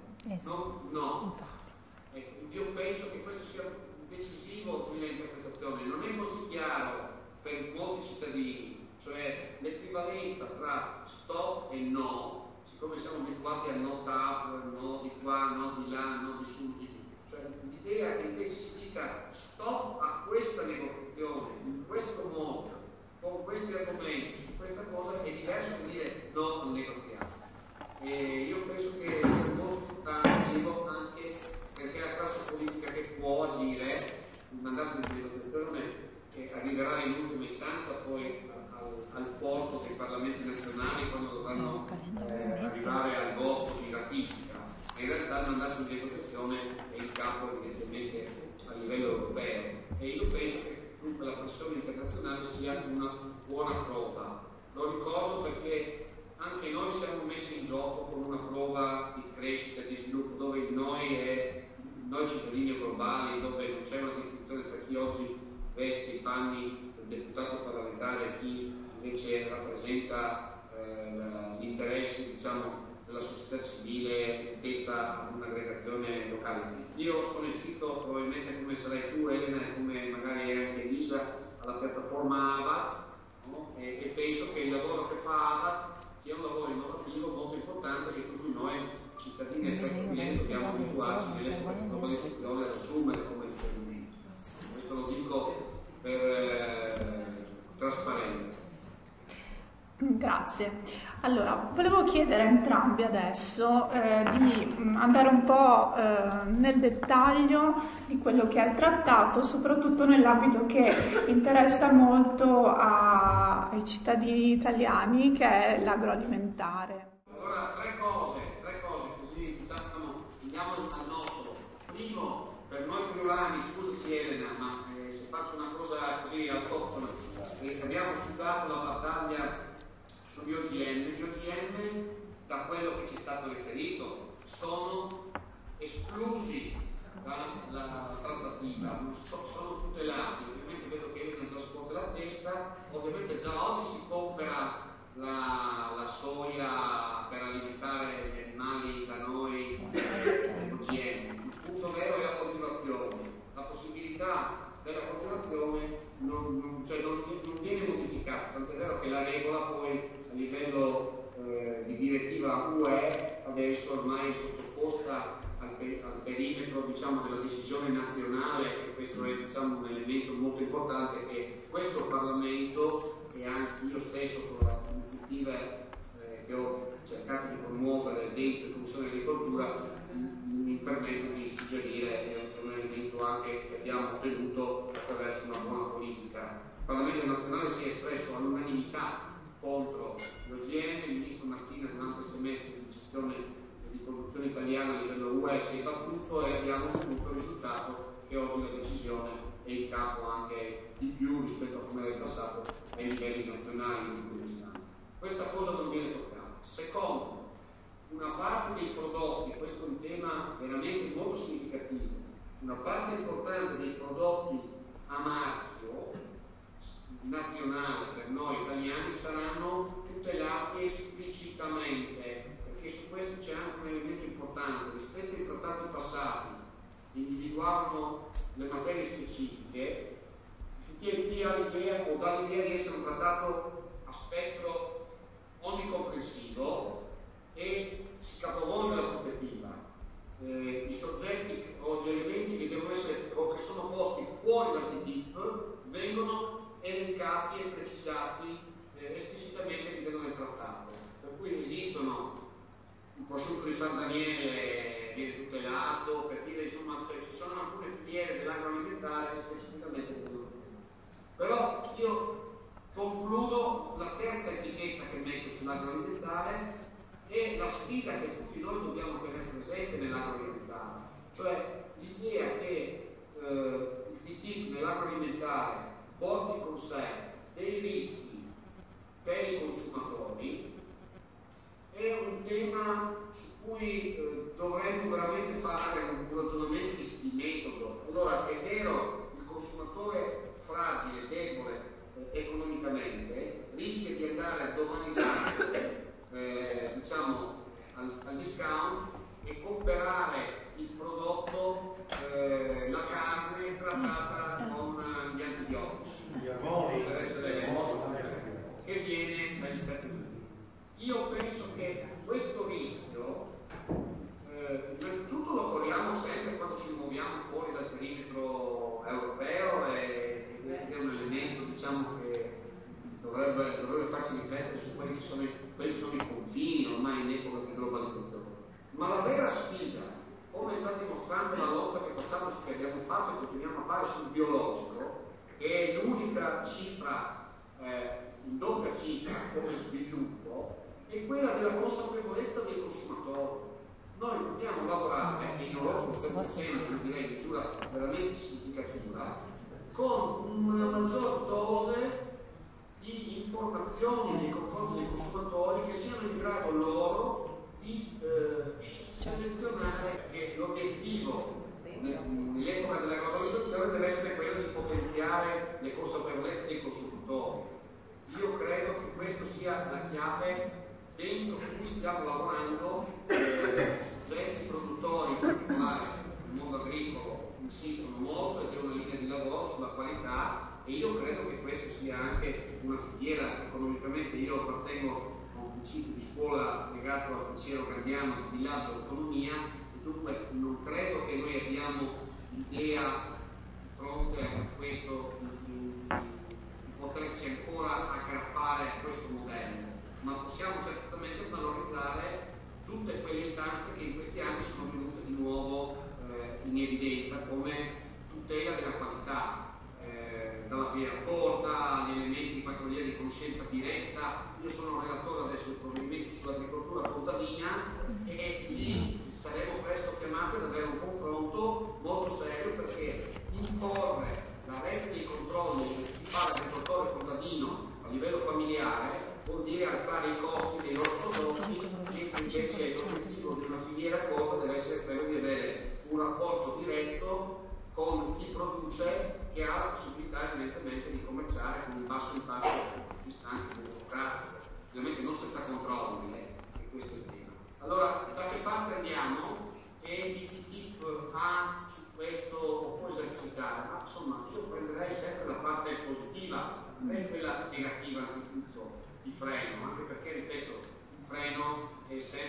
no, no. Ecco, io penso che questo sia decisivo nell'interpretazione. Non è così chiaro per molti cittadini, cioè l'equivalenza tra stop e no, siccome siamo abituati a no tap, no di qua, no di là, no di su, di giù. Cioè l'idea che invece si dica stop a questa negoziazione, in questo modo, con questi argomenti, su questa cosa, è diverso da dire no al negoziato. E io penso che sia molto importante anche perché la classe politica che può agire, il mandato di negoziazione che arriverà in ultima istanza poi al, al porto dei parlamenti nazionali quando dovranno eh, arrivare al voto di ratifica. In realtà il mandato di negoziazione è in capo evidentemente a livello europeo e io penso che dunque la pressione internazionale sia una buona prova. Lo ricordo perché anche noi siamo messi in gioco con una prova di crescita e di sviluppo dove il noi è noi cittadini globali, dove non c'è una distinzione tra chi oggi veste i panni del deputato parlamentare e chi invece rappresenta eh, gli interessi, diciamo, della società civile intesa a un'aggregazione locale. Io sono iscritto probabilmente come sarai tu, Elena, e come magari anche Elisa, alla piattaforma Avaz, no? e, e penso che il lavoro che fa Avaz sia un lavoro innovativo molto importante che tutti noi cittadini e cittadini dobbiamo abituarci nell'epoca di globalizzazione ad assumere come riferimento. Questo lo dico per eh, trasparenza. Grazie. Allora, volevo chiedere a entrambi adesso eh, di andare un po' eh, nel dettaglio di quello che è il trattato, soprattutto nell'ambito che interessa molto a, ai cittadini italiani, che è l'agroalimentare. Allora, tre cose, tre cose, così diciamo, andiamo al nocciolo. Primo, per noi friulani, scusi Elena, ma eh, se faccio una cosa così autoctona, eh, abbiamo sudato la battaglia sugli O G M. Gli O G M, da quello che ci è stato riferito, sono esclusi dalla trattativa, so, sono tutelati. Ovviamente vedo che Elena già scuote la testa, ovviamente già oggi si compra la, la soia per alimentare gli animali da noi direttiva U E adesso ormai sottoposta al, per, al perimetro, diciamo, della decisione nazionale, e questo è, diciamo, un elemento molto importante che questo Parlamento e anche io stesso con la iniziativa eh, che ho cercato di promuovere dentro la Commissione Agricoltura mi permetto di suggerire, è un elemento anche che abbiamo ottenuto attraverso una buona politica. Il Parlamento nazionale si è espresso all'unanimità contro l'O G M, il ministro Martina durante il semestre di gestione di produzione italiana a livello U E si è battuto e abbiamo ottenuto il risultato che oggi la decisione è in campo anche di più rispetto a come era il passato ai livelli nazionali in ultima istanza. Questa cosa non viene toccata. Secondo, una parte dei prodotti, questo è un tema veramente molto significativo, una parte importante dei prodotti a marchio nazionale per noi italiani saranno tutelati esplicitamente, perché su questo c'è anche un elemento importante. Rispetto ai trattati passati che individuavano le materie specifiche, il T T I P ha l'idea o dà l'idea di essere un trattato a spettro onnicomprensivo e si capovolge la prospettiva. Eh, I soggetti o gli elementi che devono essere o che sono posti fuori dal T T I P vengono elencati e precisati eh, esplicitamente all'interno del trattato. Per cui esistono, il prosciutto di San Daniele viene tutelato, per dire, insomma, cioè, ci sono alcune filiere dell'agroalimentare specificamente che vengono tutelate. Però io concludo la terza etichetta che metto sull'agroalimentare è la sfida che tutti noi dobbiamo tenere presente nell'agroalimentare, cioè l'idea che eh, il T T I P nell'agroalimentare porti con sé dei rischi per i consumatori è un tema su cui eh, dovremmo veramente fare un ragionamento di, di metodo. Allora, è vero, il consumatore fragile, debole eh, economicamente, rischia di andare domani d'anno eh, diciamo al, al discount e comprare il prodotto, eh, la carne trattata con eh, gli antibiotici per essere, che viene dagli Stati Uniti. Io penso che questo rischio eh, innanzitutto lo corriamo sempre quando ci muoviamo fuori dal perimetro europeo e, ed è un elemento, diciamo, che dovrebbe, dovrebbe farci riflettere su quelli che sono i, quelli che sono i confini ormai in epoca di globalizzazione. Ma la vera sfida, come sta dimostrando la lotta che facciamo, che abbiamo fatto e continuiamo a fare sul biologico, che è l'unica cifra, eh, in doppia cifra come sviluppo, è quella della consapevolezza dei consumatori. Noi dobbiamo lavorare, e in Europa lo stiamo facendo, direi in misura veramente significativa, con una maggior dose di informazioni nei confronti dei consumatori che siano in grado loro di eh, selezionare, che l'obiettivo nell'epoca della globalizzazione deve essere quello di potenziare le consapevolezze dei consumatori. Io credo che questo sia la chiave dentro cui stiamo lavorando. Eh, soggetti produttori, in particolare il mondo agricolo, insistono molto ed è una linea di lavoro sulla qualità, e io credo che questa sia anche una filiera economicamente. Io appartengo a un principio di scuola legato al pensiero kantiano di villaggio autonomia, e dunque non credo che noi abbiamo idea di fronte a questo di, di, di poterci ancora aggrappare a questo modello, ma possiamo certamente valorizzare tutte quelle istanze che in questi anni sono venute di nuovo eh, in evidenza come tutela della qualità, eh, dalla filiera corta agli elementi pattuglieri di conoscenza diretta. Io sono relatore adesso del provvedimento sull'agricoltura contadina e lì saremo presto chiamati ad avere un confronto molto serio, perché imporre la rete dei controlli che fa l'agricoltore contadino a livello familiare vuol dire alzare i costi dei loro prodotti, mentre invece l'obiettivo di una filiera corta deve essere quello di avere un rapporto diretto con chi produce, che ha la possibilità evidentemente di commerciare con un basso impatto di stanza burocratico, ovviamente non senza controlli, eh, e questo è il tema. Allora, da che parte andiamo? E il T T I P ha su questo può esercitare, ma insomma io prenderei sempre la parte positiva, non quella negativa anzitutto di freno, anche perché, ripeto, il freno è sempre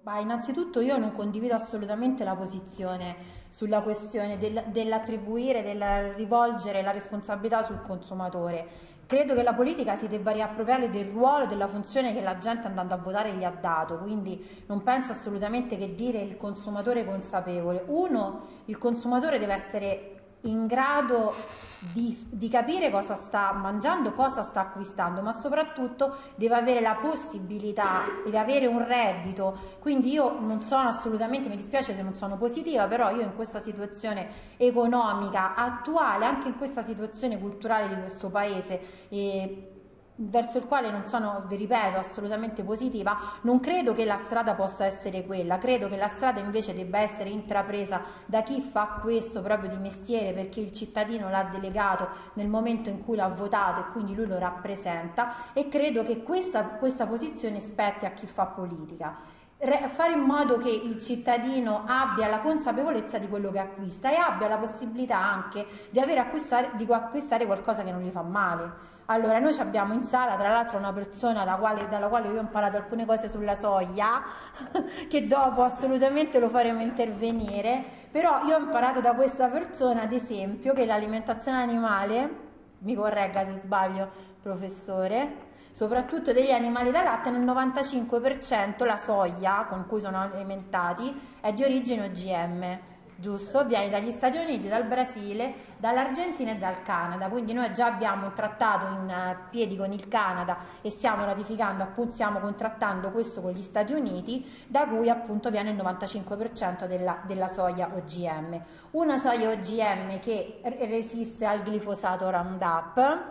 Ma innanzitutto io non condivido assolutamente la posizione sulla questione del, dell'attribuire, del rivolgere la responsabilità sul consumatore. Credo che la politica si debba riappropriare del ruolo e della funzione che la gente andando a votare gli ha dato, quindi non penso assolutamente che dire il consumatore consapevole. Uno, il consumatore deve essere in grado di, di capire cosa sta mangiando, cosa sta acquistando, ma soprattutto deve avere la possibilità di avere un reddito. Quindi io non sono assolutamente, mi dispiace se non sono positiva, però io in questa situazione economica attuale, anche in questa situazione culturale di questo paese, eh, verso il quale non sono, vi ripeto, assolutamente positiva, non credo che la strada possa essere quella. Credo che la strada invece debba essere intrapresa da chi fa questo proprio di mestiere, perché il cittadino l'ha delegato nel momento in cui l'ha votato e quindi lui lo rappresenta, e credo che questa, questa posizione spetti a chi fa politica. Re, fare in modo che il cittadino abbia la consapevolezza di quello che acquista e abbia la possibilità anche di, avere acquistare, di acquistare qualcosa che non gli fa male. Allora, noi abbiamo in sala tra l'altro una persona dalla quale, dalla quale io ho imparato alcune cose sulla soia che dopo assolutamente lo faremo intervenire, però io ho imparato da questa persona ad esempio che l'alimentazione animale, mi corregga se sbaglio professore, soprattutto degli animali da latte, nel novantacinque per cento la soia con cui sono alimentati è di origine O G M. Giusto? Viene dagli Stati Uniti, dal Brasile, dall'Argentina e dal Canada, quindi noi già abbiamo un trattato in piedi con il Canada e stiamo ratificando, appunto stiamo contrattando questo con gli Stati Uniti, da cui appunto viene il novantacinque per cento della, della soia O G M. Una soia O G M che resiste al glifosato Roundup.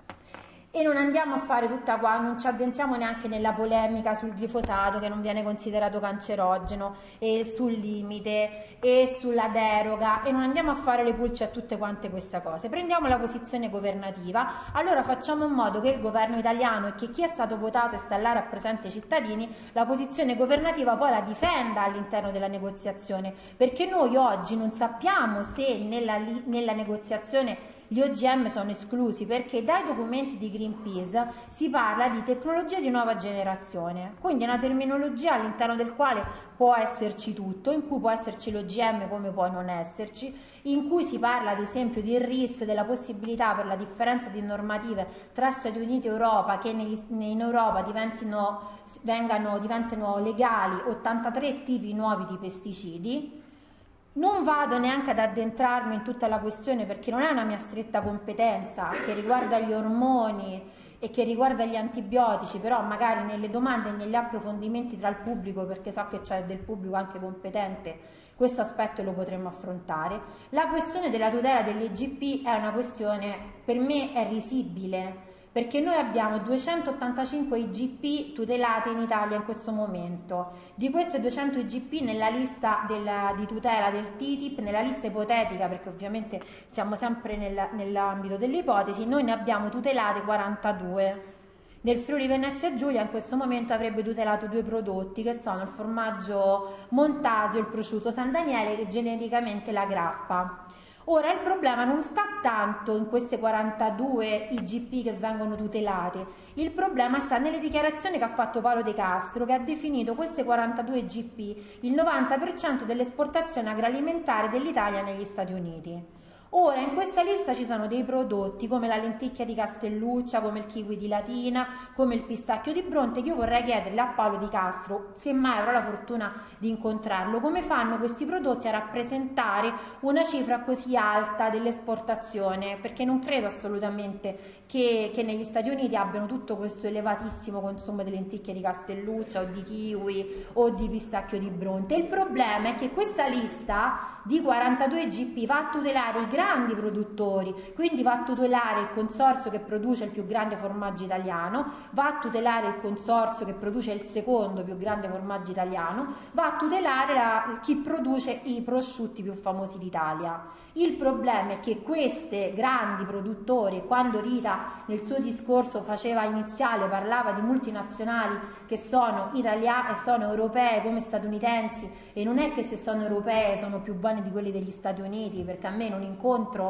E non andiamo a fare tutta qua, non ci addentriamo neanche nella polemica sul glifosato che non viene considerato cancerogeno e sul limite e sulla deroga, e non andiamo a fare le pulci a tutte quante queste cose. Prendiamo la posizione governativa, allora facciamo in modo che il governo italiano e che chi è stato votato e sta là rappresenta i cittadini, la posizione governativa poi la difenda all'interno della negoziazione, perché noi oggi non sappiamo se nella, nella negoziazione gli O G M sono esclusi, perché dai documenti di Greenpeace si parla di tecnologia di nuova generazione, quindi è una terminologia all'interno del quale può esserci tutto, in cui può esserci l'O G M come può non esserci, in cui si parla ad esempio del rischio, della possibilità per la differenza di normative tra Stati Uniti e Europa che negli, in Europa diventino, vengano, diventino legali ottantatré tipi nuovi di pesticidi. Non vado neanche ad addentrarmi in tutta la questione perché non è una mia stretta competenza che riguarda gli ormoni e che riguarda gli antibiotici, però magari nelle domande e negli approfondimenti tra il pubblico, perché so che c'è del pubblico anche competente, questo aspetto lo potremmo affrontare. La questione della tutela dell'I G P è una questione, per me è risibile, perché noi abbiamo duecentottantacinque I G P tutelate in Italia in questo momento. Di queste duecento I G P nella lista della, di tutela del T T I P, nella lista ipotetica, perché ovviamente siamo sempre nel, nell'ambito delle ipotesi, noi ne abbiamo tutelate quarantadue. Nel Friuli Venezia Giulia in questo momento avrebbe tutelato due prodotti che sono il formaggio Montasio e il prosciutto San Daniele, che genericamente la grappa. Ora il problema non sta tanto in queste quarantadue I G P che vengono tutelate, il problema sta nelle dichiarazioni che ha fatto Paolo De Castro, che ha definito queste quarantadue I G P il novanta per cento dell'esportazione agroalimentare dell'Italia negli Stati Uniti. Ora in questa lista ci sono dei prodotti come la lenticchia di Castelluccia, come il kiwi di Latina, come il pistacchio di Bronte, che io vorrei chiederle a Paolo Di Castro, se mai avrò la fortuna di incontrarlo, come fanno questi prodotti a rappresentare una cifra così alta dell'esportazione, perché non credo assolutamente che, che negli Stati Uniti abbiano tutto questo elevatissimo consumo di lenticchie di Castelluccia o di kiwi o di pistacchio di Bronte. Il problema è che questa lista di quarantadue I G P va a tutelare i grandi produttori, quindi va a tutelare il consorzio che produce il più grande formaggio italiano, va a tutelare il consorzio che produce il secondo più grande formaggio italiano, va a tutelare la, chi produce i prosciutti più famosi d'Italia. Il problema è che questi grandi produttori, quando Rita nel suo discorso faceva iniziale parlava di multinazionali che sono italiane e sono europee come statunitensi, e non è che se sono europee sono più buone di quelle degli Stati Uniti, perché a me non incontro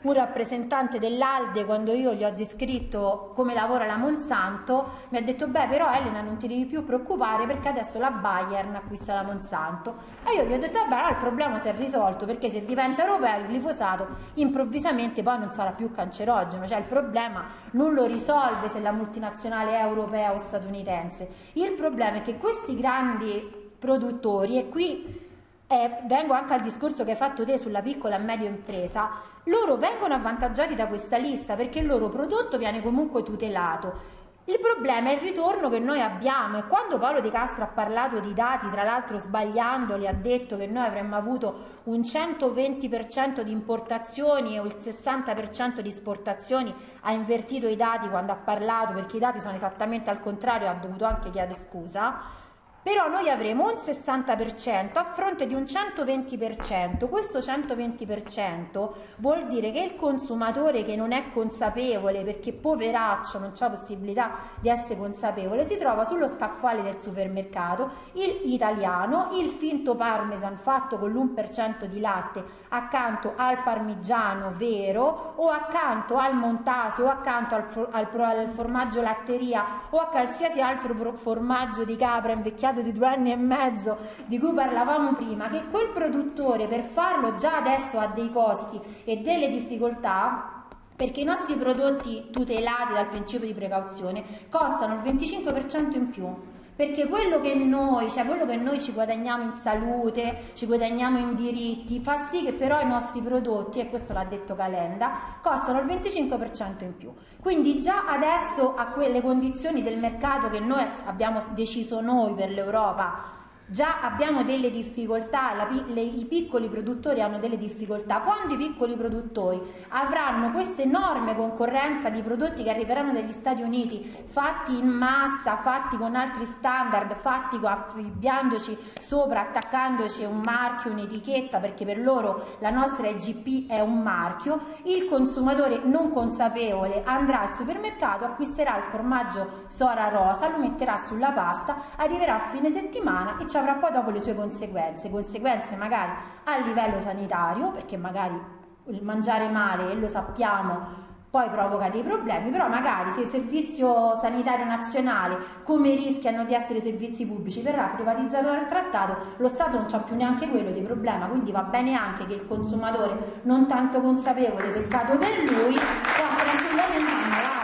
un rappresentante dell'Alde, quando io gli ho descritto come lavora la Monsanto, mi ha detto beh però Elena non ti devi più preoccupare perché adesso la Bayern acquista la Monsanto, e io gli ho detto vabbè allora il problema si è risolto, perché se diventa europeo il glifosato improvvisamente poi non sarà più cancerogeno, cioè il problema non lo risolve se la multinazionale è europea o statunitense, il problema è che questi grandi produttori, e qui eh, vengo anche al discorso che hai fatto te sulla piccola e media impresa, loro vengono avvantaggiati da questa lista perché il loro prodotto viene comunque tutelato. Il problema è il ritorno che noi abbiamo, e quando Paolo De Castro ha parlato di dati, tra l'altro sbagliandoli, ha detto che noi avremmo avuto un centoventi per cento di importazioni e il sessanta per cento di esportazioni, ha invertito i dati quando ha parlato, perché i dati sono esattamente al contrario, ha dovuto anche chiedere scusa. Però noi avremo un sessanta per cento a fronte di un centoventi per cento. Questo centoventi per cento vuol dire che il consumatore che non è consapevole, perché poveraccio non c'ha possibilità di essere consapevole, si trova sullo scaffale del supermercato il italiano, il finto parmesan fatto con l'uno per cento di latte accanto al parmigiano vero, o accanto al Montase, o accanto al, al, al formaggio latteria, o a qualsiasi altro formaggio di capra invecchiato di due anni e mezzo di cui parlavamo prima, che quel produttore per farlo già adesso ha dei costi e delle difficoltà, perché i nostri prodotti tutelati dal principio di precauzione costano il venticinque per cento in più, perché quello che noi, cioè quello che noi ci guadagniamo in salute, ci guadagniamo in diritti, fa sì che però i nostri prodotti, e questo l'ha detto Calenda, costano il venticinque per cento in più. Quindi già adesso a quelle condizioni del mercato che noi abbiamo deciso noi per l'Europa, già abbiamo delle difficoltà, la, le, i piccoli produttori hanno delle difficoltà. Quando i piccoli produttori avranno questa enorme concorrenza di prodotti che arriveranno dagli Stati Uniti, fatti in massa, fatti con altri standard, fatti affibbiandoci sopra, attaccandoci un marchio, un'etichetta, perché per loro la nostra I G P è un marchio, il consumatore non consapevole andrà al supermercato, acquisterà il formaggio Sora Rosa, lo metterà sulla pasta, arriverà a fine settimana e ci avrà poi dopo le sue conseguenze, conseguenze magari a livello sanitario, perché magari il mangiare male, e lo sappiamo, poi provoca dei problemi, però magari se il servizio sanitario nazionale, come rischiano di essere i servizi pubblici, verrà privatizzato dal trattato, lo Stato non c'ha più neanche quello di problema, quindi va bene anche che il consumatore non tanto consapevole, peccato per lui, può tranquillamente ammalarsi.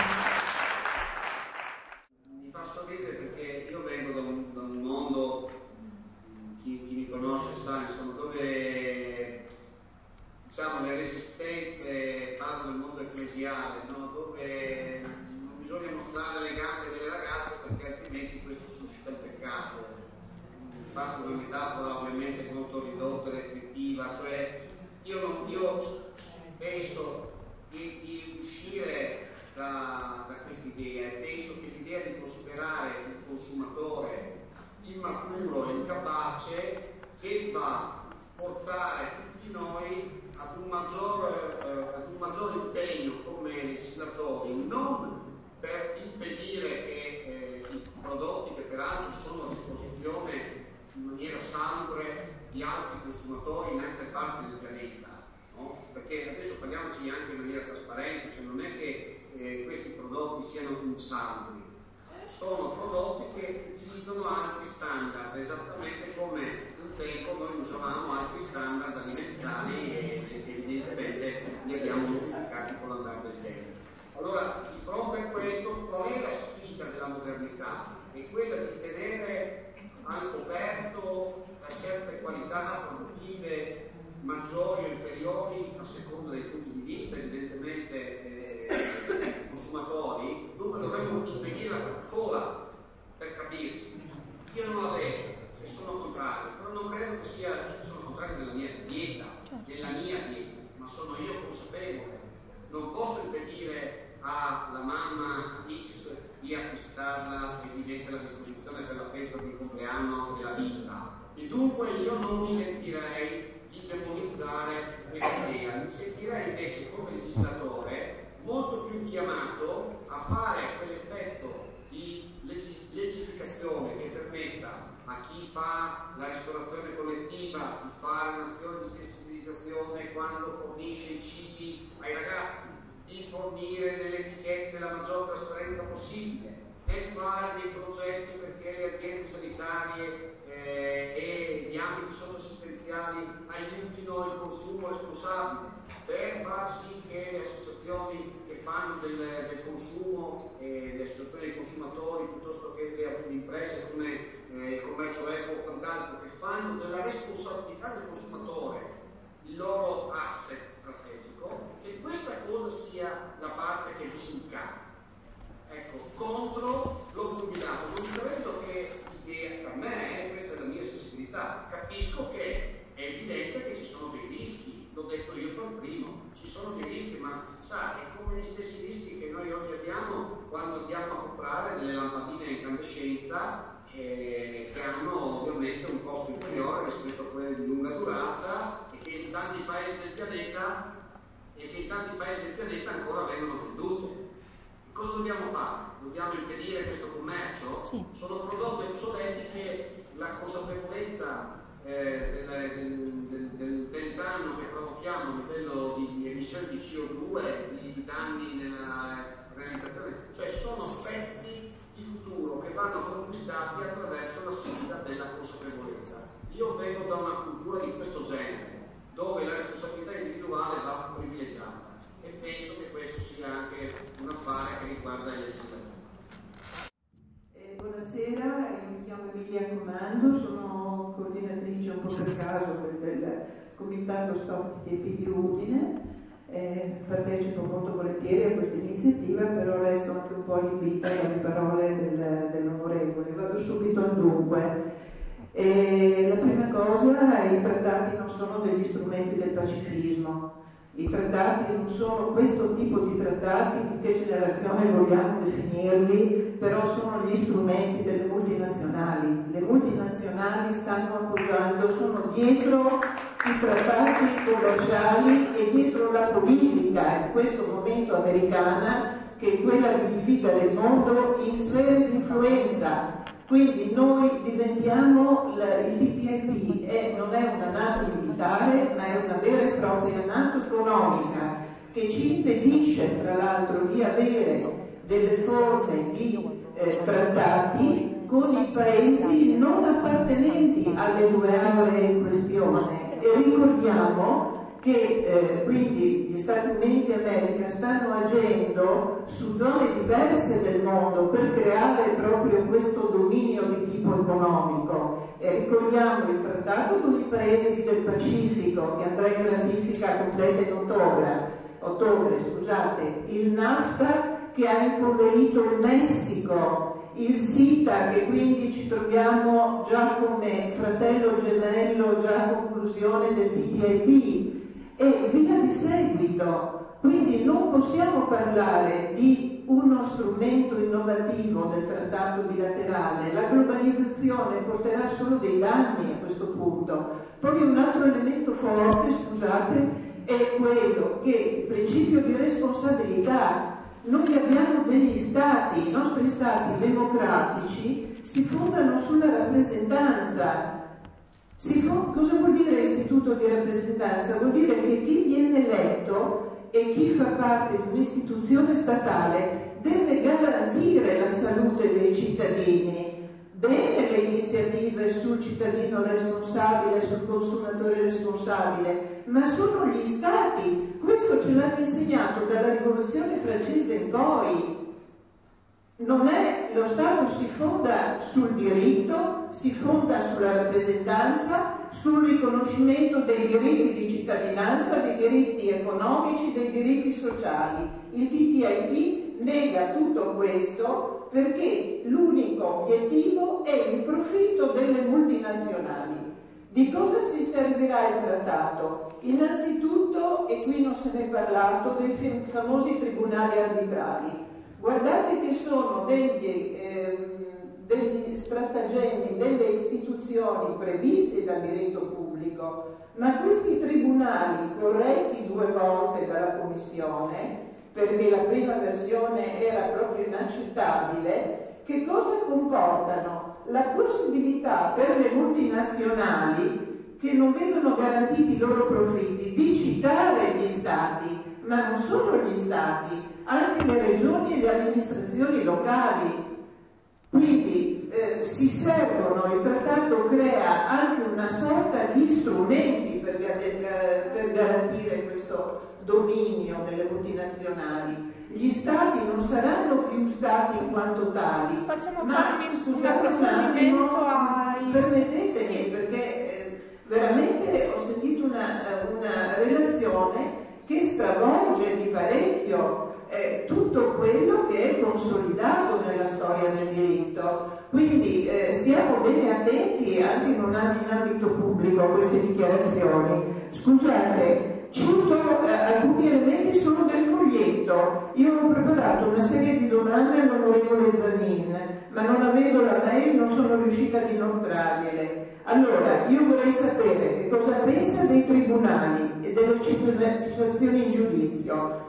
Mi fa sorridere perché io vengo da un, da un mondo, chi, chi mi conosce sa, insomma, dove diciamo le resistenze, parlo del mondo ecclesiale, no? Dove non bisogna mostrare le gambe delle ragazze perché altrimenti questo suscita il peccato. Faccio una metafora ovviamente molto ridotta e restrittiva, cioè io, non, io penso di, di uscire da, da questa idea, e penso che l'idea di considerare il consumatore immaturo e incapace debba portare tutti noi ad un maggior, eh, ad un maggior impegno come legislatori, non per impedire che eh, i prodotti che peraltro sono a disposizione in maniera salubre di altri consumatori in altre parti del pianeta, no? Perché adesso parliamoci anche in maniera trasparente, cioè non è che eh, questi prodotti siano insalubri, sono prodotti che utilizzano altri standard, esattamente come un tempo noi usavamo altri standard alimentari e evidentemente li abbiamo modificati con l'andare del tempo. Allora, di fronte a questo, qual è la sfida della modernità? È quella di tenere al coperto da certe qualità produttive maggiori o inferiori a seconda dei punti di vista, evidentemente eh, consumatori, dove dovremmo impedire la Coca-Cola, per capirci. Io non la vedo e sono contrario, però non credo che sia, sono contrario della mia dieta, della mia dieta, ma sono io consapevole. Non posso impedire alla mamma X di acquistarla e di metterla a disposizione per la festa di compleanno della vita. E dunque io non mi sentirei di demonizzare questa idea, mi sentirei invece come legislatore molto più chiamato a fare quell'effetto di legificazione che permetta a chi fa la ristorazione collettiva di fare un'azione di sensibilizzazione quando fornisce i cibi dobbiamo fare? Dobbiamo impedire questo commercio? Sì. Sono prodotti obsoleti che la consapevolezza eh, del, del, del, del danno che provochiamo a livello di, di emissioni di C O due, di danni nella realizzazione, cioè sono pezzi di futuro che vanno conquistati attraverso la sfida della consapevolezza. Io vengo da una cultura di questo genere, dove la responsabilità individuale va privilegiata, e penso che questo sia anche un affare che riguarda il legislatore. Eh, buonasera, mi chiamo Emilia Comando, sono coordinatrice un po' per caso del Comitato Stop T T I P di Udine. Eh, partecipo molto volentieri a questa iniziativa, però resto anche un po' allibita dalle parole del, dell'onorevole. Vado subito al dunque. E la prima cosa, i trattati non sono degli strumenti del pacifismo. I trattati non sono questo tipo di trattati, di che generazione vogliamo definirli, però sono gli strumenti delle multinazionali. Le multinazionali stanno appoggiando, sono dietro i trattati commerciali e dietro la politica, in questo momento americana, che è quella di dividere il mondo in sfere di influenza. Quindi noi diventiamo, il T T I P è, non è una NATO militare, ma è una vera e propria NATO economica che ci impedisce tra l'altro di avere delle forme di eh, trattati con i paesi non appartenenti alle due aree in questione. E ricordiamo che eh, quindi gli Stati Uniti d'America stanno agendo su zone diverse del mondo per creare proprio questo dominio di tipo economico. E ricordiamo il trattato con i paesi del Pacifico che andrà in ratifica completa in ottobre, ottobre scusate, il NAFTA che ha impoverito il Messico, il SITA che quindi ci troviamo già come fratello gemello, già a conclusione del T T I P, e via di seguito. Quindi non possiamo parlare di uno strumento innovativo del trattato bilaterale. La globalizzazione porterà solo dei danni a questo punto. Poi un altro elemento forte, scusate, è quello che il principio di responsabilità. Noi abbiamo degli stati, i nostri stati democratici si fondano sulla rappresentanza. Si cosa vuol dire istituto di rappresentanza? Vuol dire che chi viene eletto e chi fa parte di un'istituzione statale deve garantire la salute dei cittadini. Bene le iniziative sul cittadino responsabile, sul consumatore responsabile, ma sono gli stati. Questo ce l'hanno insegnato dalla rivoluzione francese in poi. Non è, lo Stato si fonda sul diritto, si fonda sulla rappresentanza, sul riconoscimento dei diritti di cittadinanza, dei diritti economici, dei diritti sociali. Il T T I P nega tutto questo perché l'unico obiettivo è il profitto delle multinazionali. Di cosa si servirà il trattato? Innanzitutto, e qui non se ne è parlato, dei famosi tribunali arbitrali. Guardate che sono degli, eh, degli stratagemmi, delle istituzioni previste dal diritto pubblico, ma questi tribunali, corretti due volte dalla Commissione, perché la prima versione era proprio inaccettabile, che cosa comportano? La possibilità per le multinazionali che non vedono garantiti i loro profitti di citare gli Stati, ma non solo gli Stati, anche le regioni e le amministrazioni locali. Quindi eh, si servono, il trattato crea anche una sorta di strumenti per, per garantire questo dominio delle multinazionali. Gli stati non saranno più stati in quanto tali. Facciamo ma fare scusate un un attimo, ai... permettetemi, sì. perché eh, veramente ho sentito una, una relazione che stravolge di parecchio eh, tutto quello che è consolidato nella storia del diritto. Quindi eh, stiamo bene attenti anche in, un, in ambito pubblico a queste dichiarazioni. Scusate, cito eh, alcuni elementi solo del foglietto. Io ho preparato una serie di domande all'onorevole Zanin, ma non avendo la mail non sono riuscita ad inoltrargliele. Allora, io vorrei sapere che cosa pensa dei tribunali e delle citazioni in giudizio,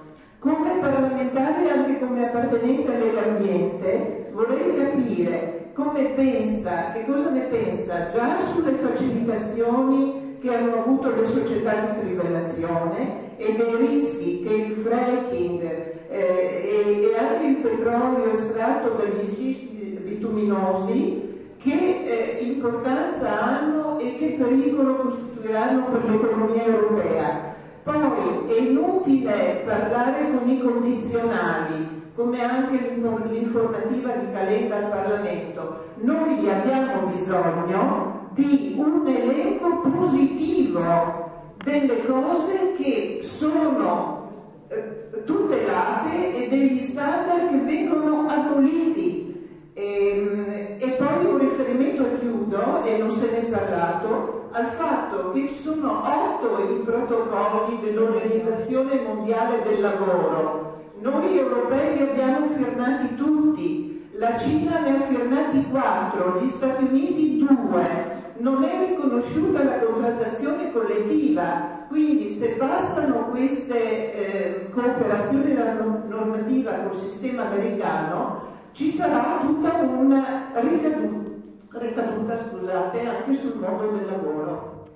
Come parlamentare e anche come appartenente al Legambiente vorrei capire come pensa, che cosa ne pensa già sulle facilitazioni che hanno avuto le società di trivellazione e dei rischi che il fracking eh, e, e anche il petrolio estratto dagli scisti bituminosi che eh, importanza hanno e che pericolo costituiranno per l'economia europea. Poi è inutile parlare con i condizionali, come anche l'informativa di Calenda al Parlamento. Noi abbiamo bisogno di un elenco positivo delle cose che sono eh, tutelate e degli standard che vengono aboliti. E, e poi un riferimento, e chiudo, e non se ne è parlato, al fatto che ci sono otto i protocolli dell'Organizzazione Mondiale del Lavoro. Noi europei li abbiamo firmati tutti, la Cina ne ha firmati quattro, gli Stati Uniti due. Non è riconosciuta la contrattazione collettiva, quindi se passano queste eh, cooperazioni normativa col sistema americano ci sarà tutta una ricaduta, ricaduta scusate, anche sul mondo del lavoro.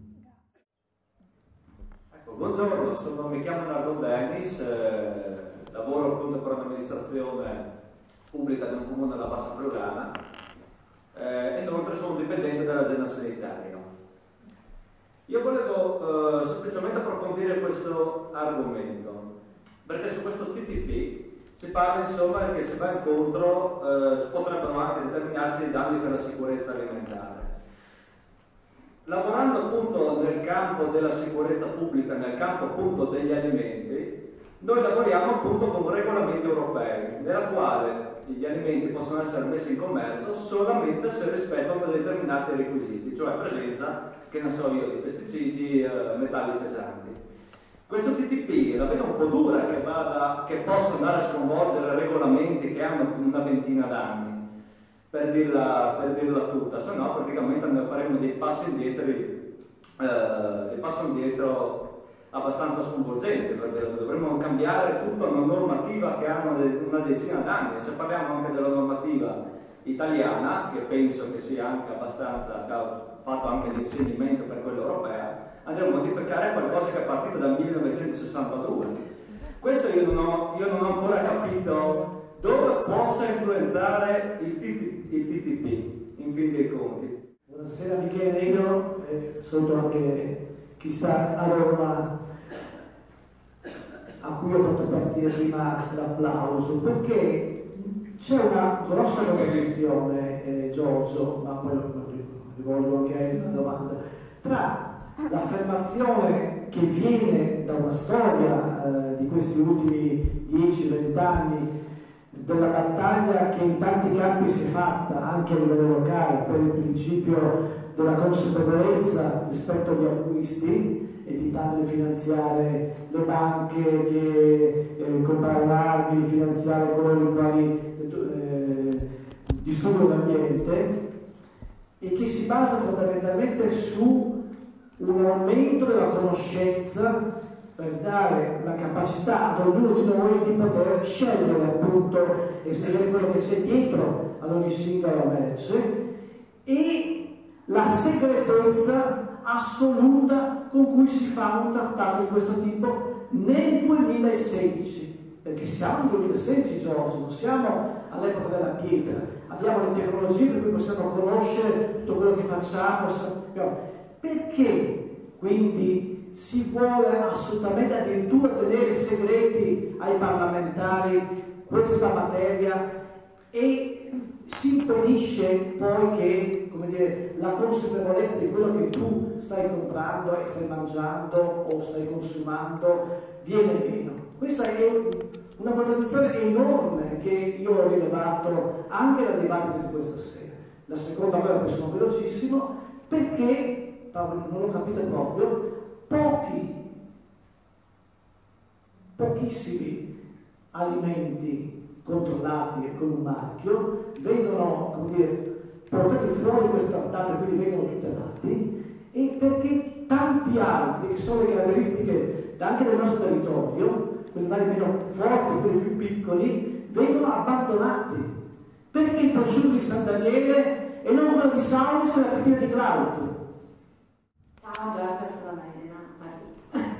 Ecco, buongiorno, sono, mi chiamo Nardo Dennis, eh, lavoro appunto per un'amministrazione pubblica di un comune della Bassa Friulana eh, e inoltre sono dipendente dell'azienda sanitaria. Io volevo eh, semplicemente approfondire questo argomento, perché su questo T T P si parla insomma che se va incontro eh, potrebbero anche determinarsi dei danni per la sicurezza alimentare. Lavorando appunto nel campo della sicurezza pubblica, nel campo appunto degli alimenti, noi lavoriamo appunto con regolamenti europei, nella quale gli alimenti possono essere messi in commercio solamente se rispettano determinati requisiti, cioè presenza, che ne so io, di pesticidi, eh, metalli pesanti. Questo T T P la vedo un po' dura che, vada, che possa andare a sconvolgere regolamenti che hanno una ventina d'anni, per dirla, per dirla tutta, se no praticamente faremo dei passi indietro, eh, dei passi indietro abbastanza sconvolgenti, perché dovremmo cambiare tutta una normativa che ha una, una decina d'anni. Se parliamo anche della normativa italiana, che penso che sia anche abbastanza, che ha fatto anche l'insegnamento per quella europea, andremo a modificare qualcosa che è partito dal millenovecentosessantadue. Questo io non ho, io non ho ancora capito dove possa influenzare il, il T T P, in fin dei conti. Buonasera, Michele Negro, eh, saluto anche chi sta a Roma, a cui ho fatto partire prima l'applauso, perché c'è una grossa contraddizione, eh, Giorgio, ma poi lo rivolgo anche a lei una domanda, tra l'affermazione che viene da una storia eh, di questi ultimi dieci venti anni della battaglia che in tanti campi si è fatta anche a livello locale per il principio della consapevolezza rispetto agli acquisti, evitando di finanziare le banche che eh, comprano armi, finanziare coloro i quali eh, distruggono l'ambiente, e che si basa fondamentalmente su un aumento della conoscenza per dare la capacità ad ognuno di noi di poter scegliere appunto e sapere quello che c'è dietro ad ogni singola merce, e la segretezza assoluta con cui si fa un trattato di questo tipo nel duemilasedici, perché siamo nel duemilasedici, Giorgio, non siamo all'epoca della pietra, abbiamo le tecnologie per cui possiamo conoscere tutto quello che facciamo, sappiamo. Perché quindi si vuole assolutamente addirittura tenere segreti ai parlamentari questa materia e si impedisce poi che, come dire, la consapevolezza di quello che tu stai comprando e stai mangiando o stai consumando viene meno. Questa è una contraddizione enorme che io ho rilevato anche dal dibattito di questa sera. La seconda cosa, poi sono velocissimo, perché Paolo, non l'ho capito proprio, pochi, pochissimi alimenti controllati e con un marchio vengono, come dire, portati fuori questo trattato e quindi vengono tutelati, e perché tanti altri, che sono le caratteristiche anche del nostro territorio, quelli animali meno forti, quelli più piccoli, vengono abbandonati. Perché il prosciutto di San Daniele e non quello di Saulis e la pettina di Claudio? Ciao Giorgio, sono Elena Marisa.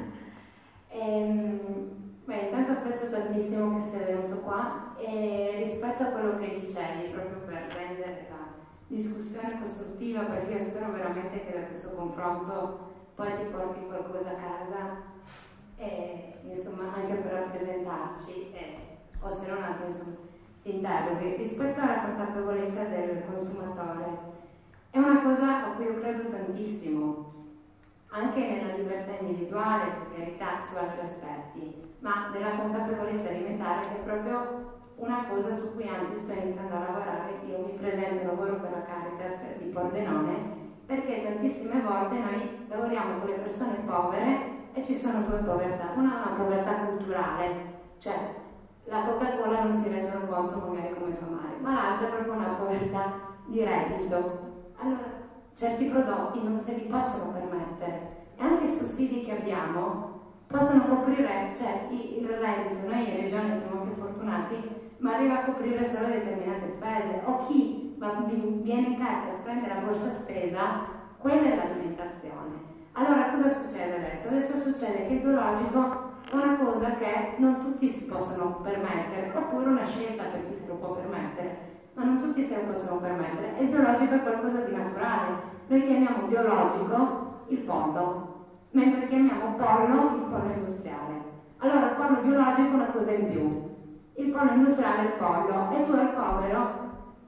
ehm, beh, intanto apprezzo tantissimo che sei venuto qua e rispetto a quello che dicevi, proprio per rendere la discussione costruttiva, perché io spero veramente che da questo confronto poi ti porti qualcosa a casa e insomma anche per rappresentarci e, o se non altro insomma ti interroghi rispetto alla consapevolezza del consumatore. È una cosa a cui io credo tantissimo, anche nella libertà individuale, per carità, su altri aspetti, ma della consapevolezza alimentare, che è proprio una cosa su cui anzi sto iniziando a lavorare. Io mi presento e lavoro per la Caritas di Pordenone, perché tantissime volte noi lavoriamo con le persone povere e ci sono due povertà. Una è una povertà culturale, cioè la Coca-Cola non si rendono conto magari come fa male, ma l'altra è proprio una povertà di reddito. Allora, certi prodotti non se li possono permettere e anche i sussidi che abbiamo possono coprire, cioè il reddito, noi in regione siamo anche fortunati, ma arriva a coprire solo determinate spese, o chi va, viene in carica, prende la borsa spesa, quella è l'alimentazione. Allora cosa succede adesso? Adesso succede che il biologico è una cosa che non tutti si possono permettere, oppure una scelta per chi se lo può permettere, ma non tutti se lo possono permettere. E il biologico è qualcosa di naturale. Noi chiamiamo biologico il pollo, mentre chiamiamo pollo il pollo industriale. Allora il pollo biologico è una cosa in più, il pollo industriale è il pollo, e tu al povero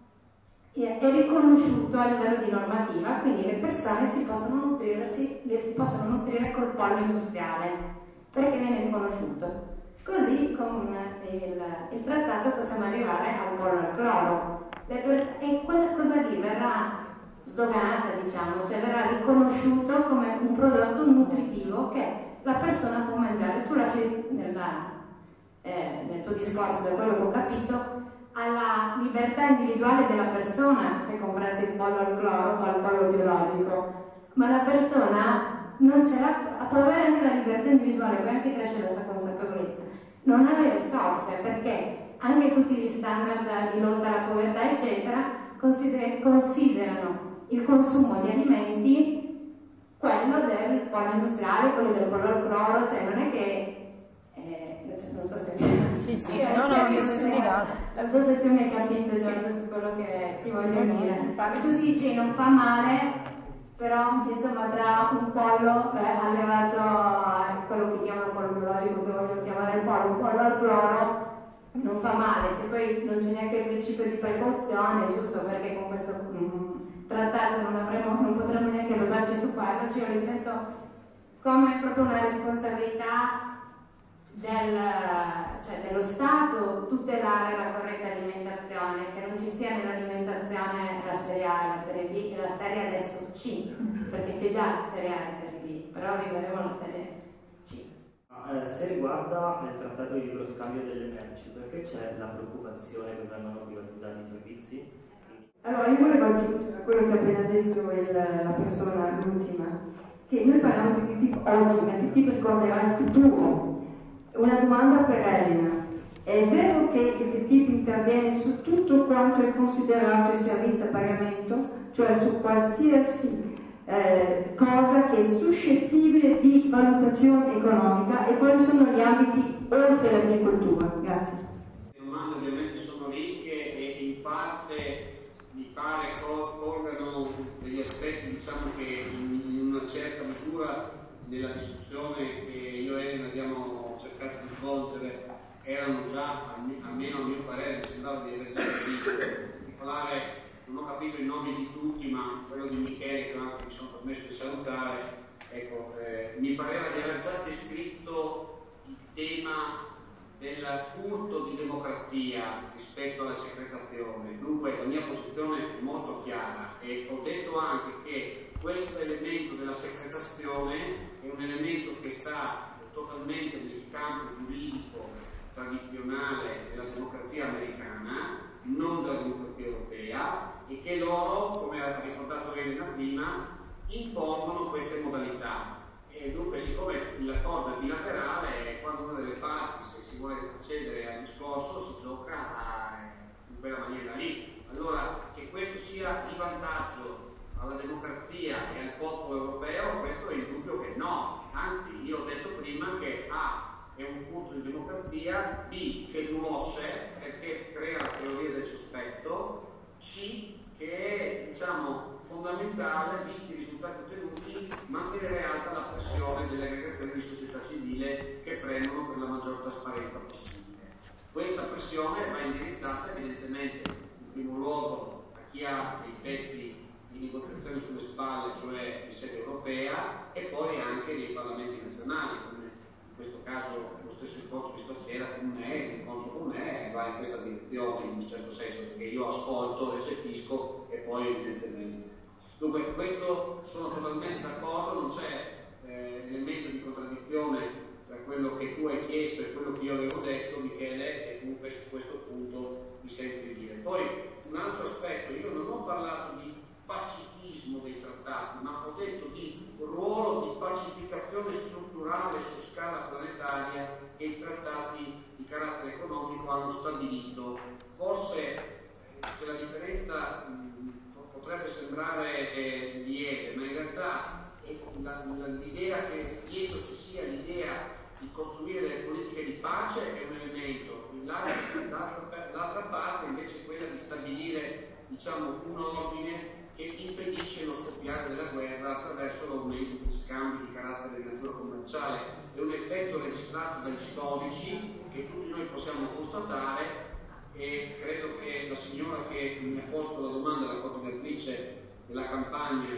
è riconosciuto a livello di normativa, quindi le persone si possono nutrirsi, si possono nutrire col pollo industriale, perché viene riconosciuto. Così con il, il trattato possiamo arrivare al pollo al cloro, e quella cosa lì verrà sdoganata, diciamo, cioè verrà riconosciuto come un prodotto nutritivo che la persona può mangiare. Tu lasci nella, eh, nel tuo discorso, da quello che ho capito, alla libertà individuale della persona se comprarsi il pollo al cloro o al pollo biologico, ma la persona non ce l'ha, può avere anche la libertà individuale, poi anche cresce la sua consapevolezza, non ha le risorse, perché anche tutti gli standard di lotta alla povertà eccetera consider- considerano il consumo di alimenti quello del pollo industriale, quello del pollo al cloro, cioè non è che eh, non so se sì, sì. no, no, mi sono spiegato. Non so se tu mi hai capito, Giorgio, su quello che ti voglio dire. Tu dici non fa male, però insomma tra un pollo eh, allevato, quello che chiamano pollo biologico, che voglio chiamare il pollo, un pollo al cloro, non fa male, se poi non c'è neanche il principio di precauzione, giusto perché con questo mm, trattato non, avremo, non potremo neanche basarci su quello, cioè io li sento come proprio una responsabilità del, cioè dello Stato tutelare la corretta alimentazione, che non ci sia nell'alimentazione la serie A e la serie B e la serie adesso C, perché c'è già la serie A e la serie B, però arriveremo alla serie C. Eh, se riguarda il trattato di libero scambio delle merci, perché c'è la preoccupazione che vengano privatizzati i servizi? Allora io volevo aggiungere a quello che ha appena detto il, la persona, l'ultima, che noi parliamo di T T I P oggi, ma T T I P ricorderà il futuro. Una domanda per Elena. È vero che il T T I P interviene su tutto quanto è considerato il servizio a pagamento, cioè su qualsiasi eh, cosa che è suscettibile di valutazione economica, e quali sono gli ambiti oltre l'agricoltura? Grazie. Le domande ovviamente sono ricche e in parte mi pare colgano degli aspetti, diciamo, che in, in una certa misura nella discussione che io e Elena abbiamo cercato di svolgere erano già, almeno a mio parere, mi sembrava di aver già capito. In particolare non ho capito i nomi di tutti, ma quello di Michele, che anche mi sono permesso di salutare, ecco, eh, mi pareva di aver già descritto il tema del furto di democrazia rispetto alla secretazione. Dunque la mia posizione è molto chiara, e ho detto anche che questo elemento della secretazione è un elemento che sta totalmente nel campo giuridico tradizionale della democrazia americana, non della democrazia europea, e che loro, come ha ricordato Elena prima, impongono queste modalità. E dunque, siccome l'accordo è bilaterale, quando una delle parti chi ha dei pezzi di negoziazione sulle spalle, cioè in sede europea, e poi anche nei parlamenti nazionali, come in questo caso lo stesso incontro di stasera con me, l'incontro con me va in questa direzione in un certo senso, perché io ascolto, recepisco e poi evidentemente. Dunque, questo sono totalmente d'accordo, non c'è eh, elemento di contraddizione tra quello che tu hai chiesto e quello che io avevo detto, Michele, e comunque su questo punto mi sento di dire. Poi un altro aspetto, io non ho parlato di pacifismo dei trattati, ma ho detto di ruolo di pacificazione strutturale su scala planetaria che i trattati di carattere economico hanno stabilito. Forse eh, c'è la differenza, mh, potrebbe sembrare eh, lieve, ma in realtà è la, la, l'idea che dietro ci sia l'idea di costruire delle politiche di pace è un elemento, l'altra, l'altra, l'altra parte invece è quella di stabilire, diciamo, un ordine che impedisce lo scoppiare della guerra attraverso l'aumento di scambi di carattere di natura commerciale. È un effetto registrato dagli storici che tutti noi possiamo constatare, e credo che la signora che mi ha posto la domanda, la coordinatrice della campagna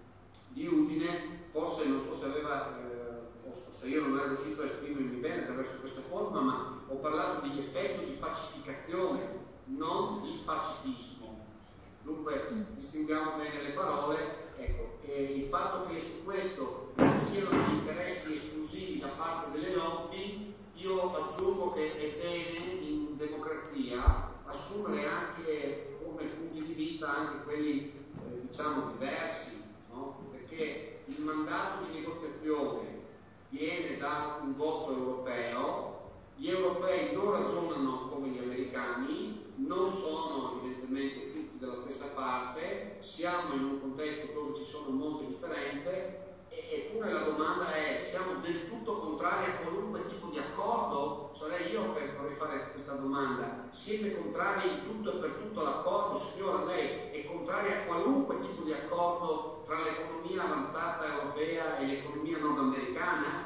di Udine, forse non so se aveva eh, se io non ero riuscito a esprimermi bene attraverso questa forma, ma ho parlato di effetto di pacificazione, non di pacifismo. Dunque distinguiamo bene le parole, ecco, e il fatto che su questo non siano interessi esclusivi da parte delle lobby, io aggiungo che è bene in democrazia assumere anche come punti di vista anche quelli eh, diciamo diversi, no? Perché il mandato di negoziazione viene da un voto europeo, gli europei non ragionano come gli americani, non sono evidentemente tutti dalla stessa parte, siamo in un contesto dove ci sono molte differenze, e, eppure la domanda è: siamo del tutto contrari a qualunque tipo di accordo? Sarei io che vorrei fare questa domanda. Siete contrari in tutto e per tutto all'accordo? Signora, lei è contraria a qualunque tipo di accordo tra l'economia avanzata europea e l'economia nordamericana?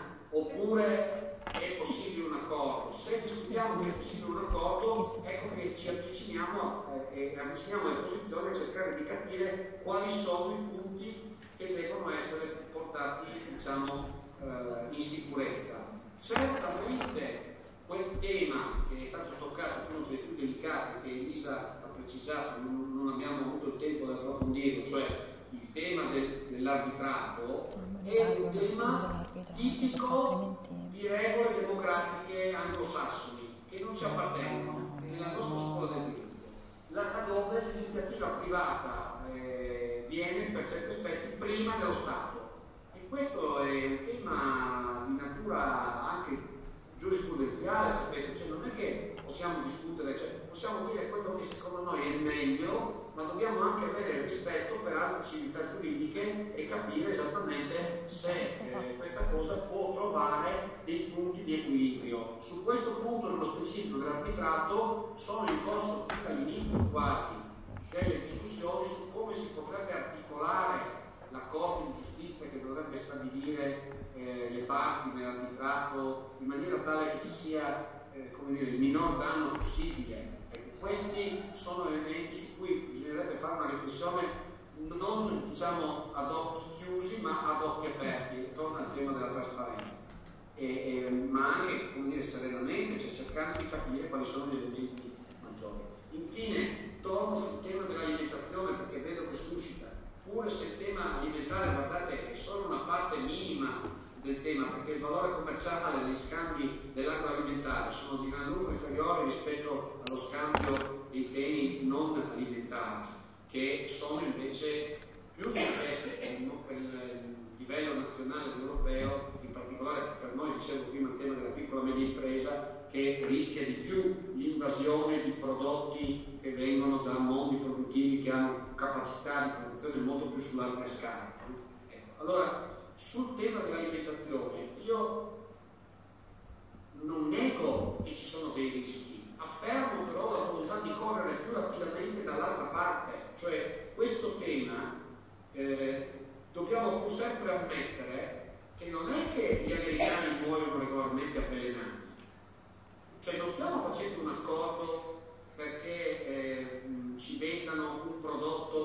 Oppure è possibile un accordo? Se discutiamo che è possibile un accordo, ecco che ci avviciniamo eh, e avviciniamo le posizioni a cercare di capire quali sono i punti che devono essere portati, diciamo, eh, in sicurezza. Certamente quel tema che è stato toccato, uno dei più delicati, che Elisa ha precisato, non, non abbiamo avuto il tempo di approfondirlo, cioè il tema del, dell'arbitrato, è un tema tipico di regole democratiche anglosassoni che non ci appartengono nella nostra scuola del diritto, laddove l'iniziativa privata eh, viene per certi aspetti prima dello Stato, e questo è un tema di natura anche giurisprudenziale, sapete, cioè non è che possiamo discutere, cioè possiamo dire quello che secondo noi è meglio, ma dobbiamo anche avere rispetto per altre civiltà giuridiche e capire esattamente se eh, questa cosa può trovare dei punti di equilibrio. Su questo punto, nello specifico dell'arbitrato, sono in corso fin dall'inizio quasi delle discussioni su come si potrebbe articolare l'accordo di giustizia che dovrebbe stabilire eh, le parti nell'arbitrato in maniera tale che ci sia eh, come dire, il minor danno possibile. Questi sono elementi su cui bisognerebbe fare una riflessione non, diciamo, ad occhi chiusi, ma ad occhi aperti, intorno al tema della trasparenza, e, e, ma anche, come dire, serenamente, cioè cercando di capire quali sono gli elementi maggiori. Infine, torno sul tema dell'alimentazione, perché vedo che suscita, pure se il tema alimentare, guardate, è solo una parte minima del tema, perché il valore commerciale degli scambi dell'agroalimentare sono di gran lunga inferiori rispetto allo scambio dei beni non alimentari, che sono invece più soggetti per il livello nazionale ed europeo, in particolare per noi, dicevo prima, il tema della piccola e media impresa, che rischia di più l'invasione di prodotti che vengono da mondi produttivi che hanno capacità di produzione molto più su larga scala. Ecco, allora, sul tema dell'alimentazione io non nego che ci sono dei rischi, affermo però la volontà di correre più rapidamente dall'altra parte, cioè questo tema eh, dobbiamo pur sempre ammettere che non è che gli americani muoiono regolarmente avvelenati, cioè non stiamo facendo un accordo perché eh, ci vendano un prodotto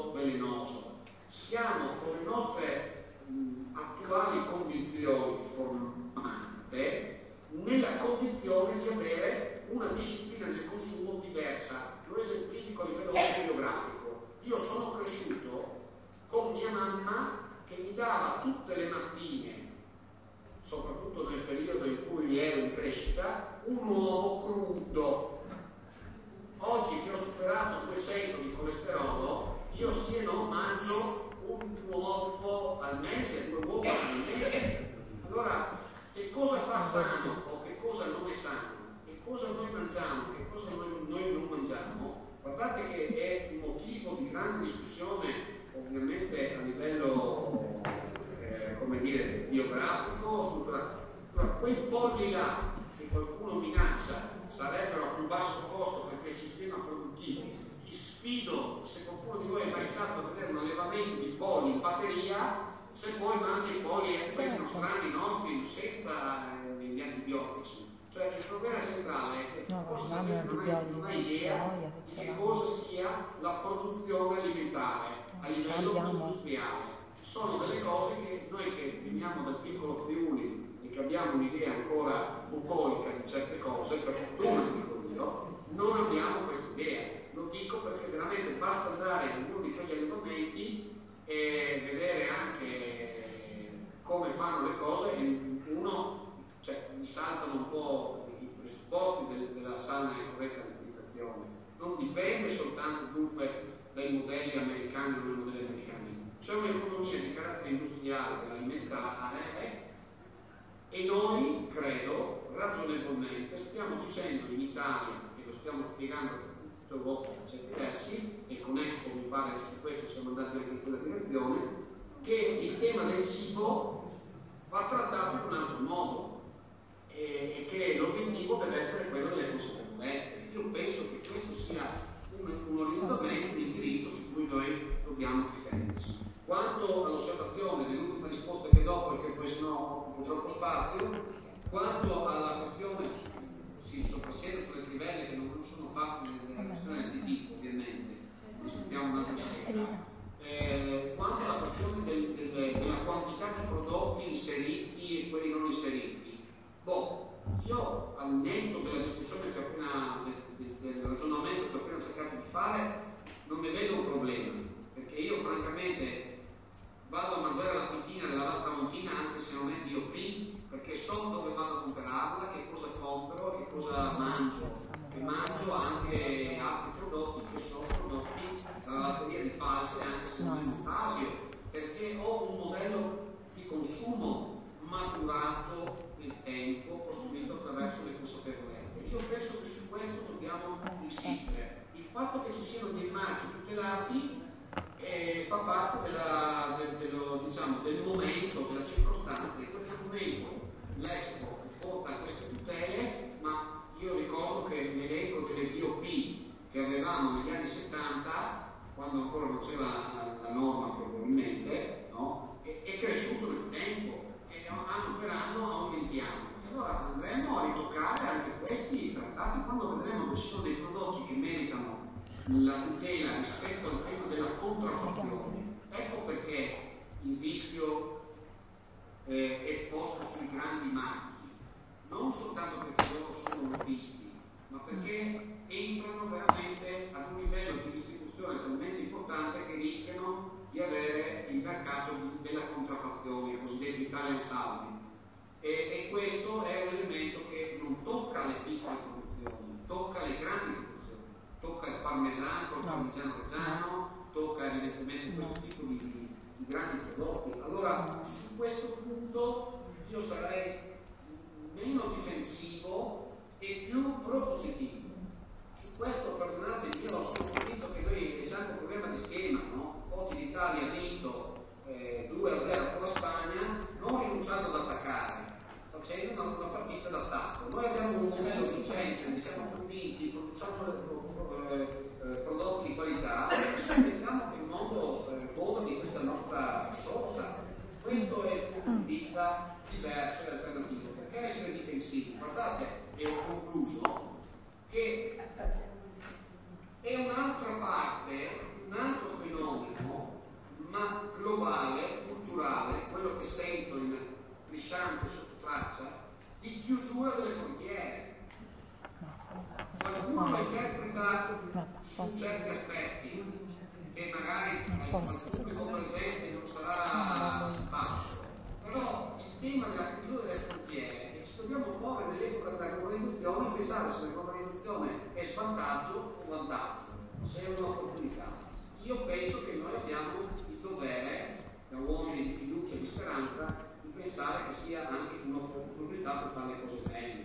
siamo con le nostre mh, attuali condizioni formate nella condizione di avere una disciplina del consumo diversa. Lo esemplifico a livello biografico. Io sono cresciuto con mia mamma che mi dava tutte le mattine, soprattutto nel periodo in cui ero in crescita, un uovo crudo. Oggi che ho superato duecento di colesterolo, io sì e non mangio un uovo al mese, due uova al mese. Allora, che cosa fa sano o che cosa non è sano? Che cosa noi mangiamo, che cosa noi, noi non mangiamo? Guardate che è un motivo di grande discussione, ovviamente a livello eh, come dire, biografico, strutturale. Allora, quei polli là che qualcuno minaccia sarebbero a più basso costo perché il sistema produttivo, ti sfido, se qualcuno di voi è mai stato a vedere un allevamento di polli in batteria, se poi mangi i polli anche nostrani nostri senza eh, gli antibiotici. Cioè il problema centrale è che no, forse la gente non ha, non ha idea di che cosa sia la produzione alimentare a livello industriale. Sono delle cose che noi che veniamo dal piccolo Friuli e che abbiamo un'idea ancora bucolica di certe cose, per fortuna dico io, non abbiamo questa idea. Lo dico perché veramente basta andare in uno di quegli allevamenti e vedere anche come fanno le cose e uno, cioè, mi saltano un po' i presupposti del, della sana e corretta alimentazione. Non dipende soltanto dunque dai modelli americani o dai modelli americani. C'è un'economia di carattere industriale dell'alimentare eh, e noi, credo, ragionevolmente stiamo dicendo in Italia, e lo stiamo spiegando per tutta Europa per certi versi, e con Expo mi pare che su questo siamo andati anche in quella direzione, che il tema del cibo va trattato in un altro modo e, e che l'obiettivo deve essere quello delle consapevolezze. Io penso che questo sia un, un orientamento, un indirizzo su cui noi dobbiamo difenderci. Quanto all'osservazione dell'ultima risposta che do, perché poi sennò occupo troppo spazio, quanto alla questione, sì, soprassiero sulle trivelle che non sono parte della questione del tipo, ovviamente, discutiamo un'altra sera. Eh, quanto alla questione del, del, della quantità di prodotti inseriti e quelli non inseriti, boh, io al netto della discussione che ho appena, del, del ragionamento che ho appena cercato di fare, non ne vedo un problema, perché io francamente vado a mangiare la pittina della tramontina anche se non è D O P, perché so dove vado a comprarla, che cosa compro, che cosa mangio, e mangio anche altri prodotti che sono prodotti dalla latteria di Pase, anche se non è montasio, perché ho un modello di consumo maturato nel tempo, costruito attraverso le consapevolezze. Io penso che su questo dobbiamo insistere. Il fatto che ci siano dei marchi tutelati eh, fa parte della, del, dello, diciamo, del momento, della circostanza. In questo momento l'Expo porta a queste tutele, ma io ricordo che l'elenco delle D O P che avevamo negli anni settanta, quando ancora non c'era la, la norma probabilmente, no? è, è cresciuto nel tempo e anno per anno aumentiamo. E allora andremo a ritoccare anche questi trattati quando vedremo che ci sono dei prodotti che meritano la tutela rispetto al tema della contraffazione. Ecco perché il rischio eh, è posto sui grandi marchi, non soltanto perché loro sono lobbyisti, ma perché entrano veramente ad un livello di distribuzione talmente importante che rischiano di avere il mercato della contraffazione, il cosiddetto Italian sounding. E, e questo è un elemento che non tocca le piccole produzioni, tocca le grandi produzioni, tocca il parmesano, il parmigiano reggiano, tocca evidentemente questo tipo di, di, di grandi prodotti. Allora, su questo punto io sarei meno difensivo e più propositivo. Su questo, perdonatemi, io sono convinto che noi c'è anche un problema di schema, no? Oggi l'Italia ha vinto eh, due a zero con la Spagna, non rinunciando ad attaccare, facendo una, una partita d'attacco. Noi abbiamo un modello vincente, ne siamo convinti, produciamo eh, eh, prodotti di qualità, e aspettiamo che il mondo eh, goda di questa nostra risorsa. Questo è il punto di vista diverso e alternativo. Perché essere difensivi? Guardate, e ho concluso, che al pubblico presente non sarà simpatico, però il tema della chiusura delle frontiere, e ci dobbiamo muovere nell'epoca della globalizzazione, pensare se la globalizzazione è svantaggio o vantaggio, se è un'opportunità. Io penso che noi abbiamo il dovere, da uomini di fiducia e di speranza, di pensare che sia anche un'opportunità per fare le cose meglio.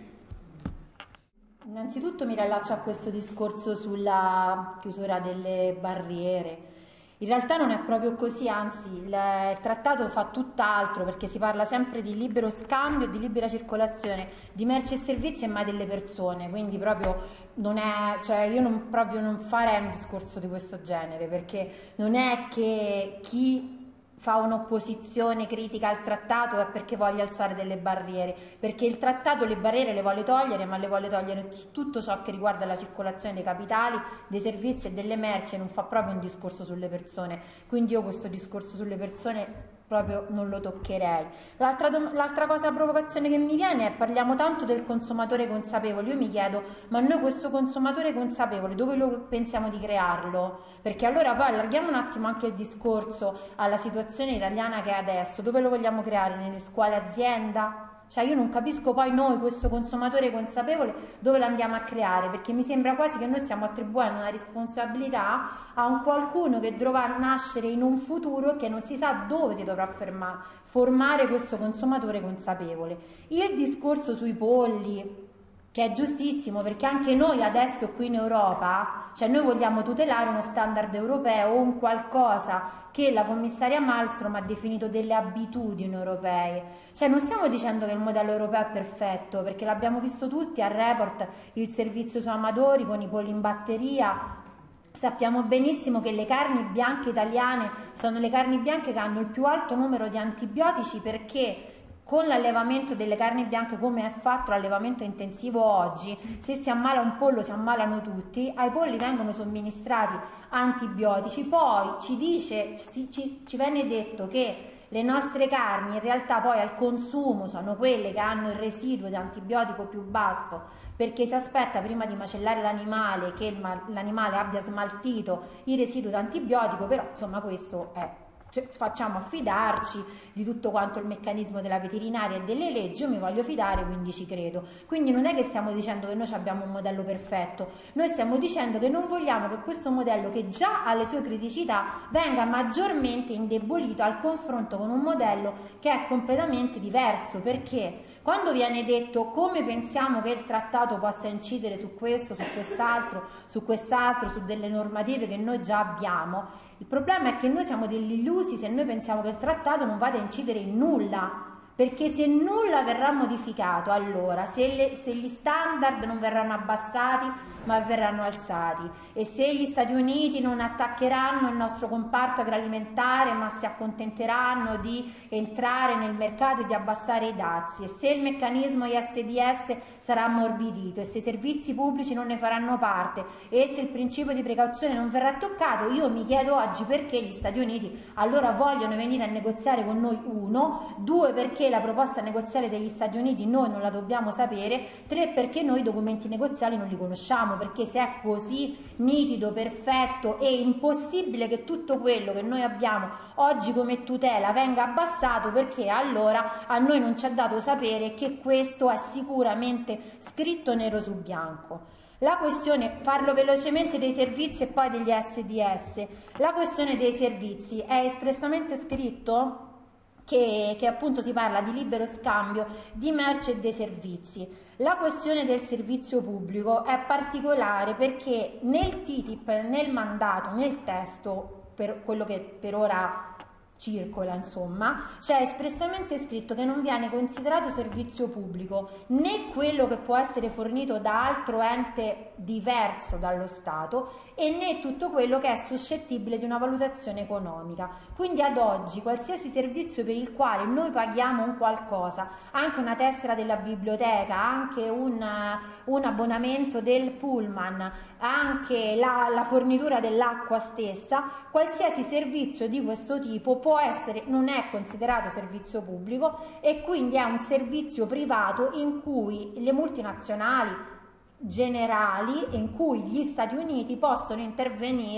Innanzitutto mi riallaccio a questo discorso sulla chiusura delle barriere. In realtà non è proprio così, anzi il, il trattato fa tutt'altro, perché si parla sempre di libero scambio, di libera circolazione di merci e servizi e mai delle persone, quindi proprio non è, cioè io non, proprio non farei un discorso di questo genere, perché non è che chi fa un'opposizione critica al trattato è perché voglia alzare delle barriere, perché il trattato le barriere le vuole togliere, ma le vuole togliere su tutto ciò che riguarda la circolazione dei capitali, dei servizi e delle merci, e non fa proprio un discorso sulle persone. Quindi io questo discorso sulle persone proprio non lo toccherei. L'altra, l'altra cosa, provocazione che mi viene è: parliamo tanto del consumatore consapevole. Io mi chiedo, ma noi questo consumatore consapevole dove lo pensiamo di crearlo? Perché allora poi allarghiamo un attimo anche il discorso alla situazione italiana che è adesso. Dove lo vogliamo creare? Nelle scuole azienda? Cioè io non capisco poi noi questo consumatore consapevole dove lo andiamo a creare, perché mi sembra quasi che noi stiamo attribuendo una responsabilità a un qualcuno che dovrà nascere in un futuro e che non si sa dove si dovrà fermare, formare questo consumatore consapevole. Il discorso sui polli, che è giustissimo, perché anche noi adesso qui in Europa, cioè noi vogliamo tutelare uno standard europeo o un qualcosa che la commissaria Malmström ha definito delle abitudini europee. Cioè non stiamo dicendo che il modello europeo è perfetto, perché l'abbiamo visto tutti al report, il servizio su Amadori con i polli in batteria. Sappiamo benissimo che le carni bianche italiane sono le carni bianche che hanno il più alto numero di antibiotici, perché con l'allevamento delle carni bianche, come è fatto l'allevamento intensivo oggi, se si ammala un pollo si ammalano tutti, ai polli vengono somministrati antibiotici. Poi ci dice, ci, ci, ci viene detto che le nostre carni in realtà poi al consumo sono quelle che hanno il residuo di antibiotico più basso, perché si aspetta prima di macellare l'animale che l'animale abbia smaltito il residuo di antibiotico, però insomma questo è, cioè, facciamo affidarci di tutto quanto il meccanismo della veterinaria e delle leggi. Io mi voglio fidare, quindi ci credo. Quindi non è che stiamo dicendo che noi abbiamo un modello perfetto, noi stiamo dicendo che non vogliamo che questo modello, che già ha le sue criticità, venga maggiormente indebolito al confronto con un modello che è completamente diverso. Perché quando viene detto come pensiamo che il trattato possa incidere su questo, su quest'altro, su quest'altro, su delle normative che noi già abbiamo, il problema è che noi siamo degli illusi se noi pensiamo che il trattato non vada a incidere in nulla, perché se nulla verrà modificato, allora se, le, se gli standard non verranno abbassati ma verranno alzati, e se gli Stati Uniti non attaccheranno il nostro comparto agroalimentare ma si accontenteranno di entrare nel mercato e di abbassare i dazi, e se il meccanismo I S D S sarà ammorbidito, e se i servizi pubblici non ne faranno parte, e se il principio di precauzione non verrà toccato, io mi chiedo oggi perché gli Stati Uniti allora vogliono venire a negoziare con noi, uno, due perché la proposta negoziale degli Stati Uniti noi non la dobbiamo sapere, tre perché noi i documenti negoziali non li conosciamo, perché se è così nitido, perfetto e impossibile che tutto quello che noi abbiamo oggi come tutela venga abbassato, perché allora a noi non ci è dato sapere che questo è sicuramente scritto nero su bianco. La questione, parlo velocemente dei servizi e poi degli S D S, la questione dei servizi è espressamente scritto Che, che appunto si parla di libero scambio di merci e dei servizi. La questione del servizio pubblico è particolare perché nel T T I P, nel mandato, nel testo, per quello che per ora circola, insomma, c'è espressamente scritto che non viene considerato servizio pubblico né quello che può essere fornito da altro ente diverso dallo Stato, e né tutto quello che è suscettibile di una valutazione economica. Quindi ad oggi qualsiasi servizio per il quale noi paghiamo un qualcosa, anche una tessera della biblioteca, anche un, un abbonamento del pullman, anche la, la fornitura dell'acqua stessa, qualsiasi servizio di questo tipo può essere, non è considerato servizio pubblico, e quindi è un servizio privato in cui le multinazionali generali, in cui gli Stati Uniti possono intervenire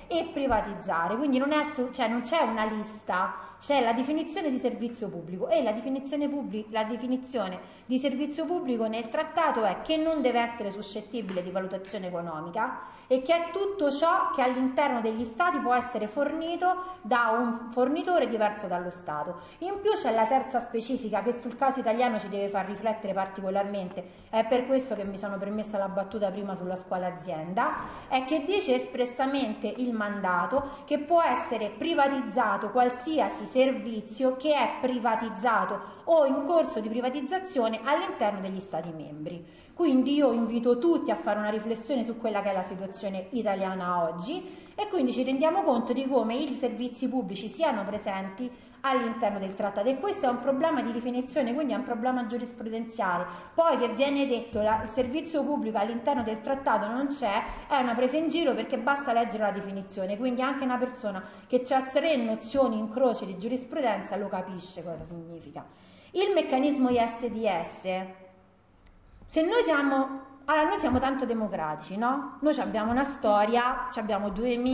e privatizzare, quindi non, è, cioè non c'è una lista, c'è la definizione di servizio pubblico e la definizione, pubblic- la definizione di servizio pubblico nel trattato è che non deve essere suscettibile di valutazione economica e che è tutto ciò che all'interno degli stati può essere fornito da un fornitore diverso dallo Stato. In più c'è la terza specifica che sul caso italiano ci deve far riflettere particolarmente, è per questo che mi sono permessa la battuta prima sulla scuola azienda, è che dice espressamente il mandato che può essere privatizzato qualsiasi servizio che è privatizzato o in corso di privatizzazione all'interno degli Stati membri. Quindi io invito tutti a fare una riflessione su quella che è la situazione italiana oggi e quindi ci rendiamo conto di come i servizi pubblici siano presenti all'interno del trattato, e questo è un problema di definizione, quindi è un problema giurisprudenziale. Poi che viene detto la, il servizio pubblico all'interno del trattato non c'è, è una presa in giro, perché basta leggere la definizione, quindi anche una persona che ha tre nozioni in croce di giurisprudenza lo capisce cosa significa. Il meccanismo I S D S, se noi siamo, allora noi siamo tanto democratici, no? Noi abbiamo una storia, abbiamo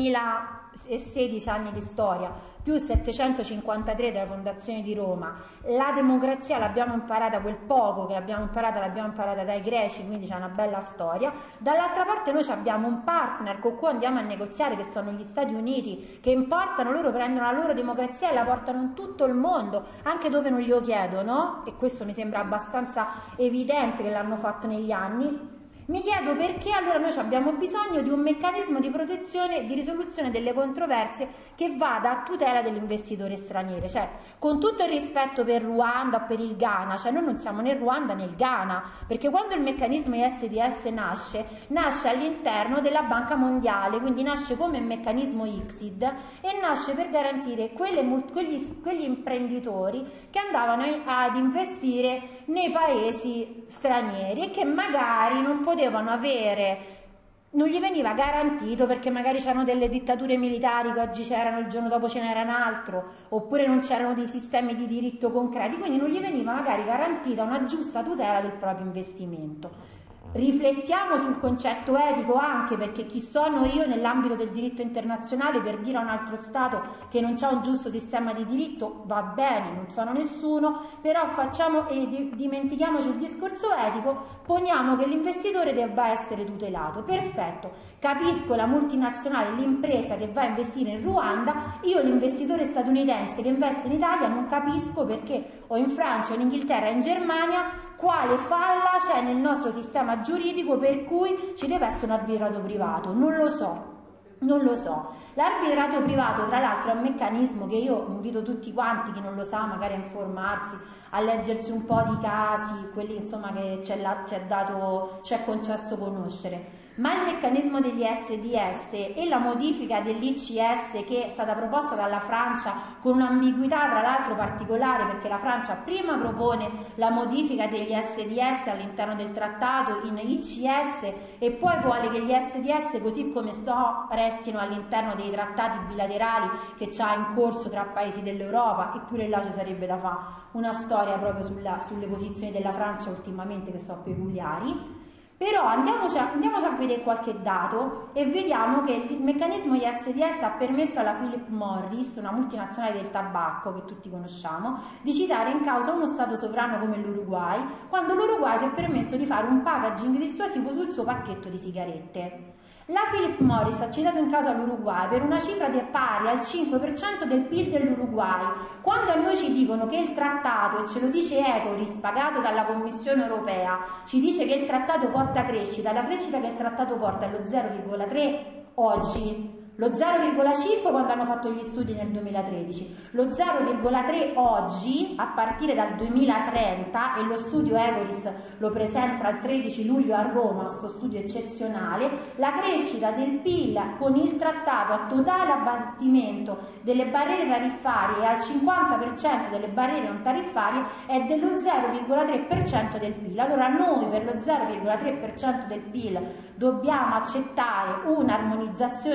duemilasedici anni di storia, più settecentocinquantatré della fondazione di Roma. La democrazia l'abbiamo imparata, quel poco che l'abbiamo imparata l'abbiamo imparata dai greci, quindi c'è una bella storia. Dall'altra parte noi abbiamo un partner con cui andiamo a negoziare, che sono gli Stati Uniti, che importano, loro prendono la loro democrazia e la portano in tutto il mondo, anche dove non glielo chiedono, e questo mi sembra abbastanza evidente che l'hanno fatto negli anni. Mi chiedo perché allora noi abbiamo bisogno di un meccanismo di protezione e di risoluzione delle controversie che vada a tutela dell'investitore straniero, cioè con tutto il rispetto per Ruanda o per il Ghana, cioè noi non siamo né Ruanda né il Ghana, perché quando il meccanismo I S D S nasce, nasce all'interno della Banca Mondiale, quindi nasce come meccanismo I C S I D e nasce per garantire quelle, quegli, quegli imprenditori che andavano ad investire nei paesi stranieri e che magari non potevano avere, non gli veniva garantito perché magari c'erano delle dittature militari che oggi c'erano, il giorno dopo ce n'era un altro, oppure non c'erano dei sistemi di diritto concreti, quindi non gli veniva magari garantita una giusta tutela del proprio investimento. Riflettiamo sul concetto etico anche, perché chi sono io nell'ambito del diritto internazionale per dire a un altro Stato che non c'è un giusto sistema di diritto? Va bene, non sono nessuno, però facciamo e di, dimentichiamoci il discorso etico, poniamo che l'investitore debba essere tutelato. Perfetto, capisco la multinazionale, l'impresa che va a investire in Ruanda, io l'investitore statunitense che investe in Italia non capisco perché, o in Francia, o in Inghilterra, o in Germania, quale falla c'è nel nostro sistema giuridico per cui ci deve essere un arbitrato privato. Non lo so, non lo so. L'arbitrato privato, tra l'altro, è un meccanismo che io invito tutti quanti, chi non lo sa, magari a informarsi, a leggersi un po' di casi, quelli insomma che c'è dato, c'è concesso conoscere. Ma il meccanismo degli S D S e la modifica dell'I C S che è stata proposta dalla Francia con un'ambiguità tra l'altro particolare, perché la Francia prima propone la modifica degli S D S all'interno del trattato in I C S e poi vuole che gli S D S così come sto restino all'interno dei trattati bilaterali che c'ha in corso tra paesi dell'Europa, eppure là ci sarebbe da fare una storia proprio sulla, sulle posizioni della Francia ultimamente che sono peculiari. Però andiamoci a, andiamoci a vedere qualche dato e vediamo che il meccanismo I S D S ha permesso alla Philip Morris, una multinazionale del tabacco che tutti conosciamo, di citare in causa uno stato sovrano come l'Uruguay, quando l'Uruguay si è permesso di fare un packaging dissuasivo sul suo pacchetto di sigarette. La Philip Morris ha citato in causa l'Uruguay per una cifra pari al cinque per cento del P I L dell'Uruguay. Quando a noi ci dicono che il trattato, e ce lo dice Ecoris, pagato dalla Commissione Europea, ci dice che il trattato porta crescita, la crescita che il trattato porta è lo zero virgola tre oggi, lo zero virgola cinque quando hanno fatto gli studi nel duemilatredici, lo zero virgola tre oggi a partire dal duemilatrenta, e lo studio Ecoris lo presenta il tredici luglio a Roma, questo studio eccezionale. La crescita del P I L con il trattato a totale abbattimento delle barriere tariffarie e al cinquanta per cento delle barriere non tariffarie è dello zero virgola tre per cento del P I L. Allora noi per lo zero virgola tre per cento del P I L dobbiamo accettare un'armonizzazione di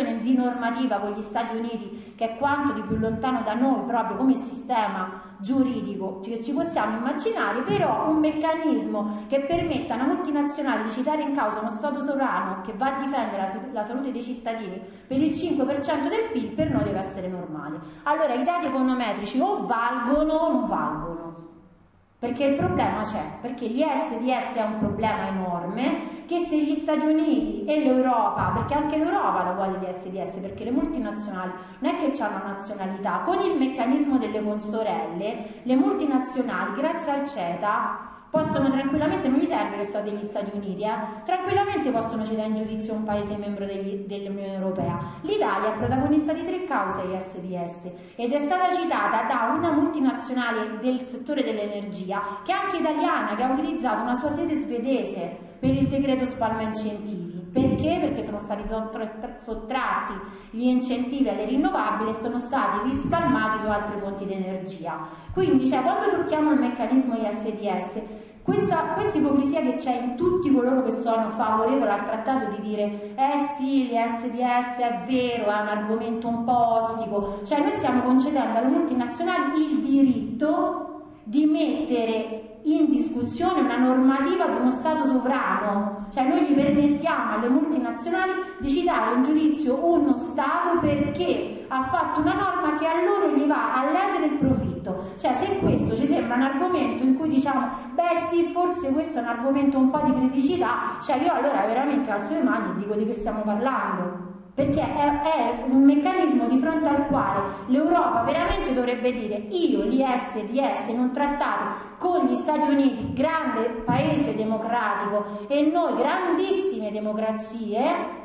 normativa con gli Stati Uniti, che è quanto di più lontano da noi proprio come sistema giuridico che ci possiamo immaginare, però un meccanismo che permetta a una multinazionale di citare in causa uno Stato sovrano che va a difendere la, la salute dei cittadini per il cinque per cento del P I L, per noi deve essere normale. Allora i dati econometrici o valgono o non valgono, perché il problema c'è, perché l'I S D S è un problema enorme, che se gli Stati Uniti e l'Europa, perché anche l'Europa la vuole l'I S D S, perché le multinazionali non è che hanno nazionalità, con il meccanismo delle consorelle, le multinazionali, grazie al CETA, possono tranquillamente, non gli serve che so degli Stati Uniti, eh, tranquillamente possono citare in giudizio un paese membro dell'Unione Europea. L'Italia è protagonista di tre cause I S D S ed è stata citata da una multinazionale del settore dell'energia, che è anche italiana, che ha utilizzato una sua sede svedese per il decreto spalma incentivi. Perché? Perché sono stati sottratti gli incentivi alle rinnovabili e sono stati rispalmati su altre fonti di energia. Quindi, cioè, quando tocchiamo il meccanismo I S D S, questa, questa ipocrisia che c'è in tutti coloro che sono favorevoli al trattato di dire eh sì, l'I S D S è vero, è un argomento un po' ostico, cioè noi stiamo concedendo alle multinazionali il diritto di mettere in discussione una normativa di uno Stato sovrano, cioè noi gli permettiamo alle multinazionali di citare in giudizio uno Stato perché ha fatto una norma che a loro gli va a ledere il profitto. Cioè, se questo ci sembra un argomento in cui diciamo beh sì, forse questo è un argomento un po' di criticità, cioè io allora veramente alzo le mani e dico di che stiamo parlando, perché è, è un meccanismo di fronte al quale l'Europa veramente dovrebbe dire io l'I S D S in un trattato con gli Stati Uniti, grande paese democratico, e noi grandissime democrazie,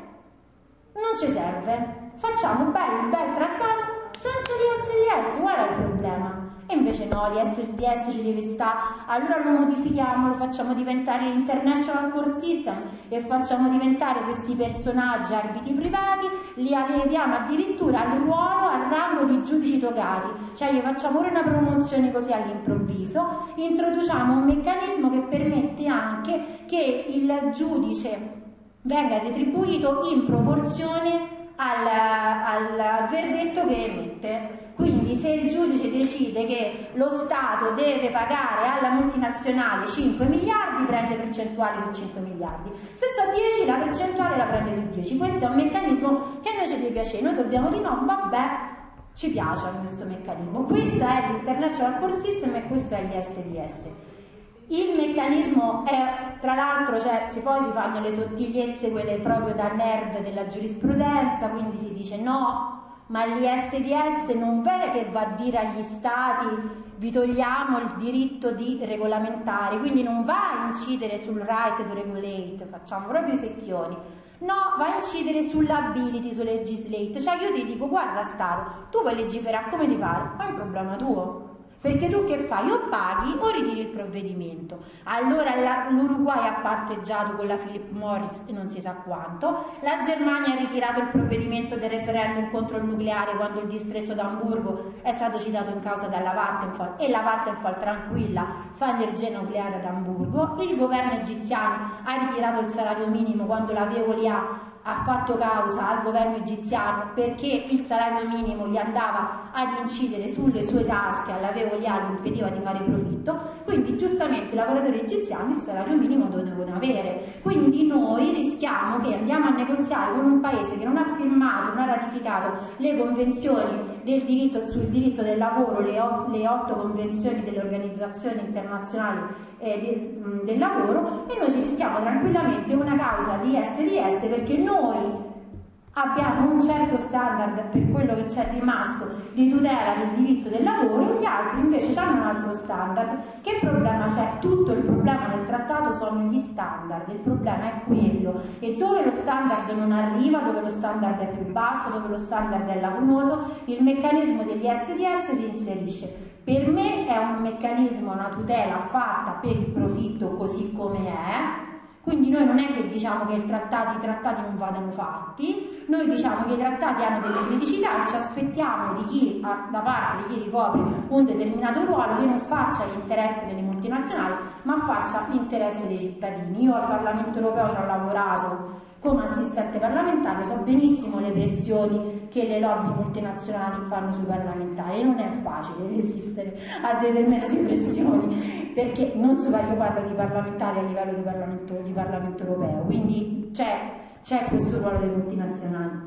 non ci serve, facciamo un bel, un bel trattato senza l'I S D S, qual è il problema? E invece no, l'I S D S ci deve stare, allora lo modifichiamo, lo facciamo diventare l'International Court System e facciamo diventare questi personaggi arbitri privati, li eleviamo addirittura al ruolo, al rango di giudici togati, cioè gli facciamo ora una promozione così all'improvviso, introduciamo un meccanismo che permette anche che il giudice venga retribuito in proporzione al, al verdetto che emette. Quindi se il giudice decide che lo Stato deve pagare alla multinazionale cinque miliardi, prende percentuali su cinque miliardi, se so dieci la percentuale la prende su dieci. Questo è un meccanismo che a noi ci deve piacere, noi dobbiamo dire no, vabbè, ci piace questo meccanismo. Questo è l'International Court System e questo è l'I S D S. Il meccanismo è, tra l'altro, cioè, se poi si fanno le sottigliezze, quelle proprio da nerd della giurisprudenza, quindi si dice no, ma l'I S D S non è che va a dire agli stati vi togliamo il diritto di regolamentare, quindi non va a incidere sul right to regulate, facciamo proprio i secchioni, no, va a incidere sull'ability to legislate, cioè io ti dico guarda Stato, tu puoi legiferare come ti pare, ma è un problema tuo. Perché tu che fai? O paghi o ritiri il provvedimento. Allora l'Uruguay ha parteggiato con la Philip Morris e non si sa quanto, la Germania ha ritirato il provvedimento del referendum contro il nucleare quando il distretto d'Amburgo è stato citato in causa dalla Vattenfall e la Vattenfall tranquilla fa energia nucleare ad Amburgo, il governo egiziano ha ritirato il salario minimo quando la Veolia ha fatto causa al governo egiziano perché il salario minimo gli andava ad incidere sulle sue tasche, alla Veolia gli impediva di fare profitto, quindi giustamente i lavoratori egiziani il salario minimo lo devono avere. Quindi noi rischiamo che andiamo a negoziare con un paese che non ha firmato, non ha ratificato le convenzioni del diritto, sul diritto del lavoro, le, le otto convenzioni delle organizzazioni internazionali eh, de, del lavoro, e noi ci rischiamo tranquillamente una causa di S D S perché noi Noi abbiamo un certo standard per quello che c'è rimasto di tutela del diritto del lavoro, gli altri invece hanno un altro standard. Che problema c'è? Tutto il problema del trattato sono gli standard, il problema è quello, e dove lo standard non arriva, dove lo standard è più basso, dove lo standard è lacunoso, il meccanismo degli S D S si inserisce. Per me è un meccanismo, una tutela fatta per il profitto così come è. Quindi noi non è che diciamo che il trattato, i trattati non vadano fatti, noi diciamo che i trattati hanno delle criticità e ci aspettiamo di chi, da parte di chi ricopre un determinato ruolo, che non faccia l'interesse delle multinazionali, ma faccia l'interesse dei cittadini. Io al Parlamento europeo ci ho lavorato come assistente parlamentare, so benissimo le pressioni che le lobby multinazionali fanno sui parlamentari. Non è facile resistere a determinate pressioni, perché non so, io parlo di parlamentari a livello di Parlamento, di Parlamento europeo, quindi c'è, c'è questo ruolo dei multinazionali.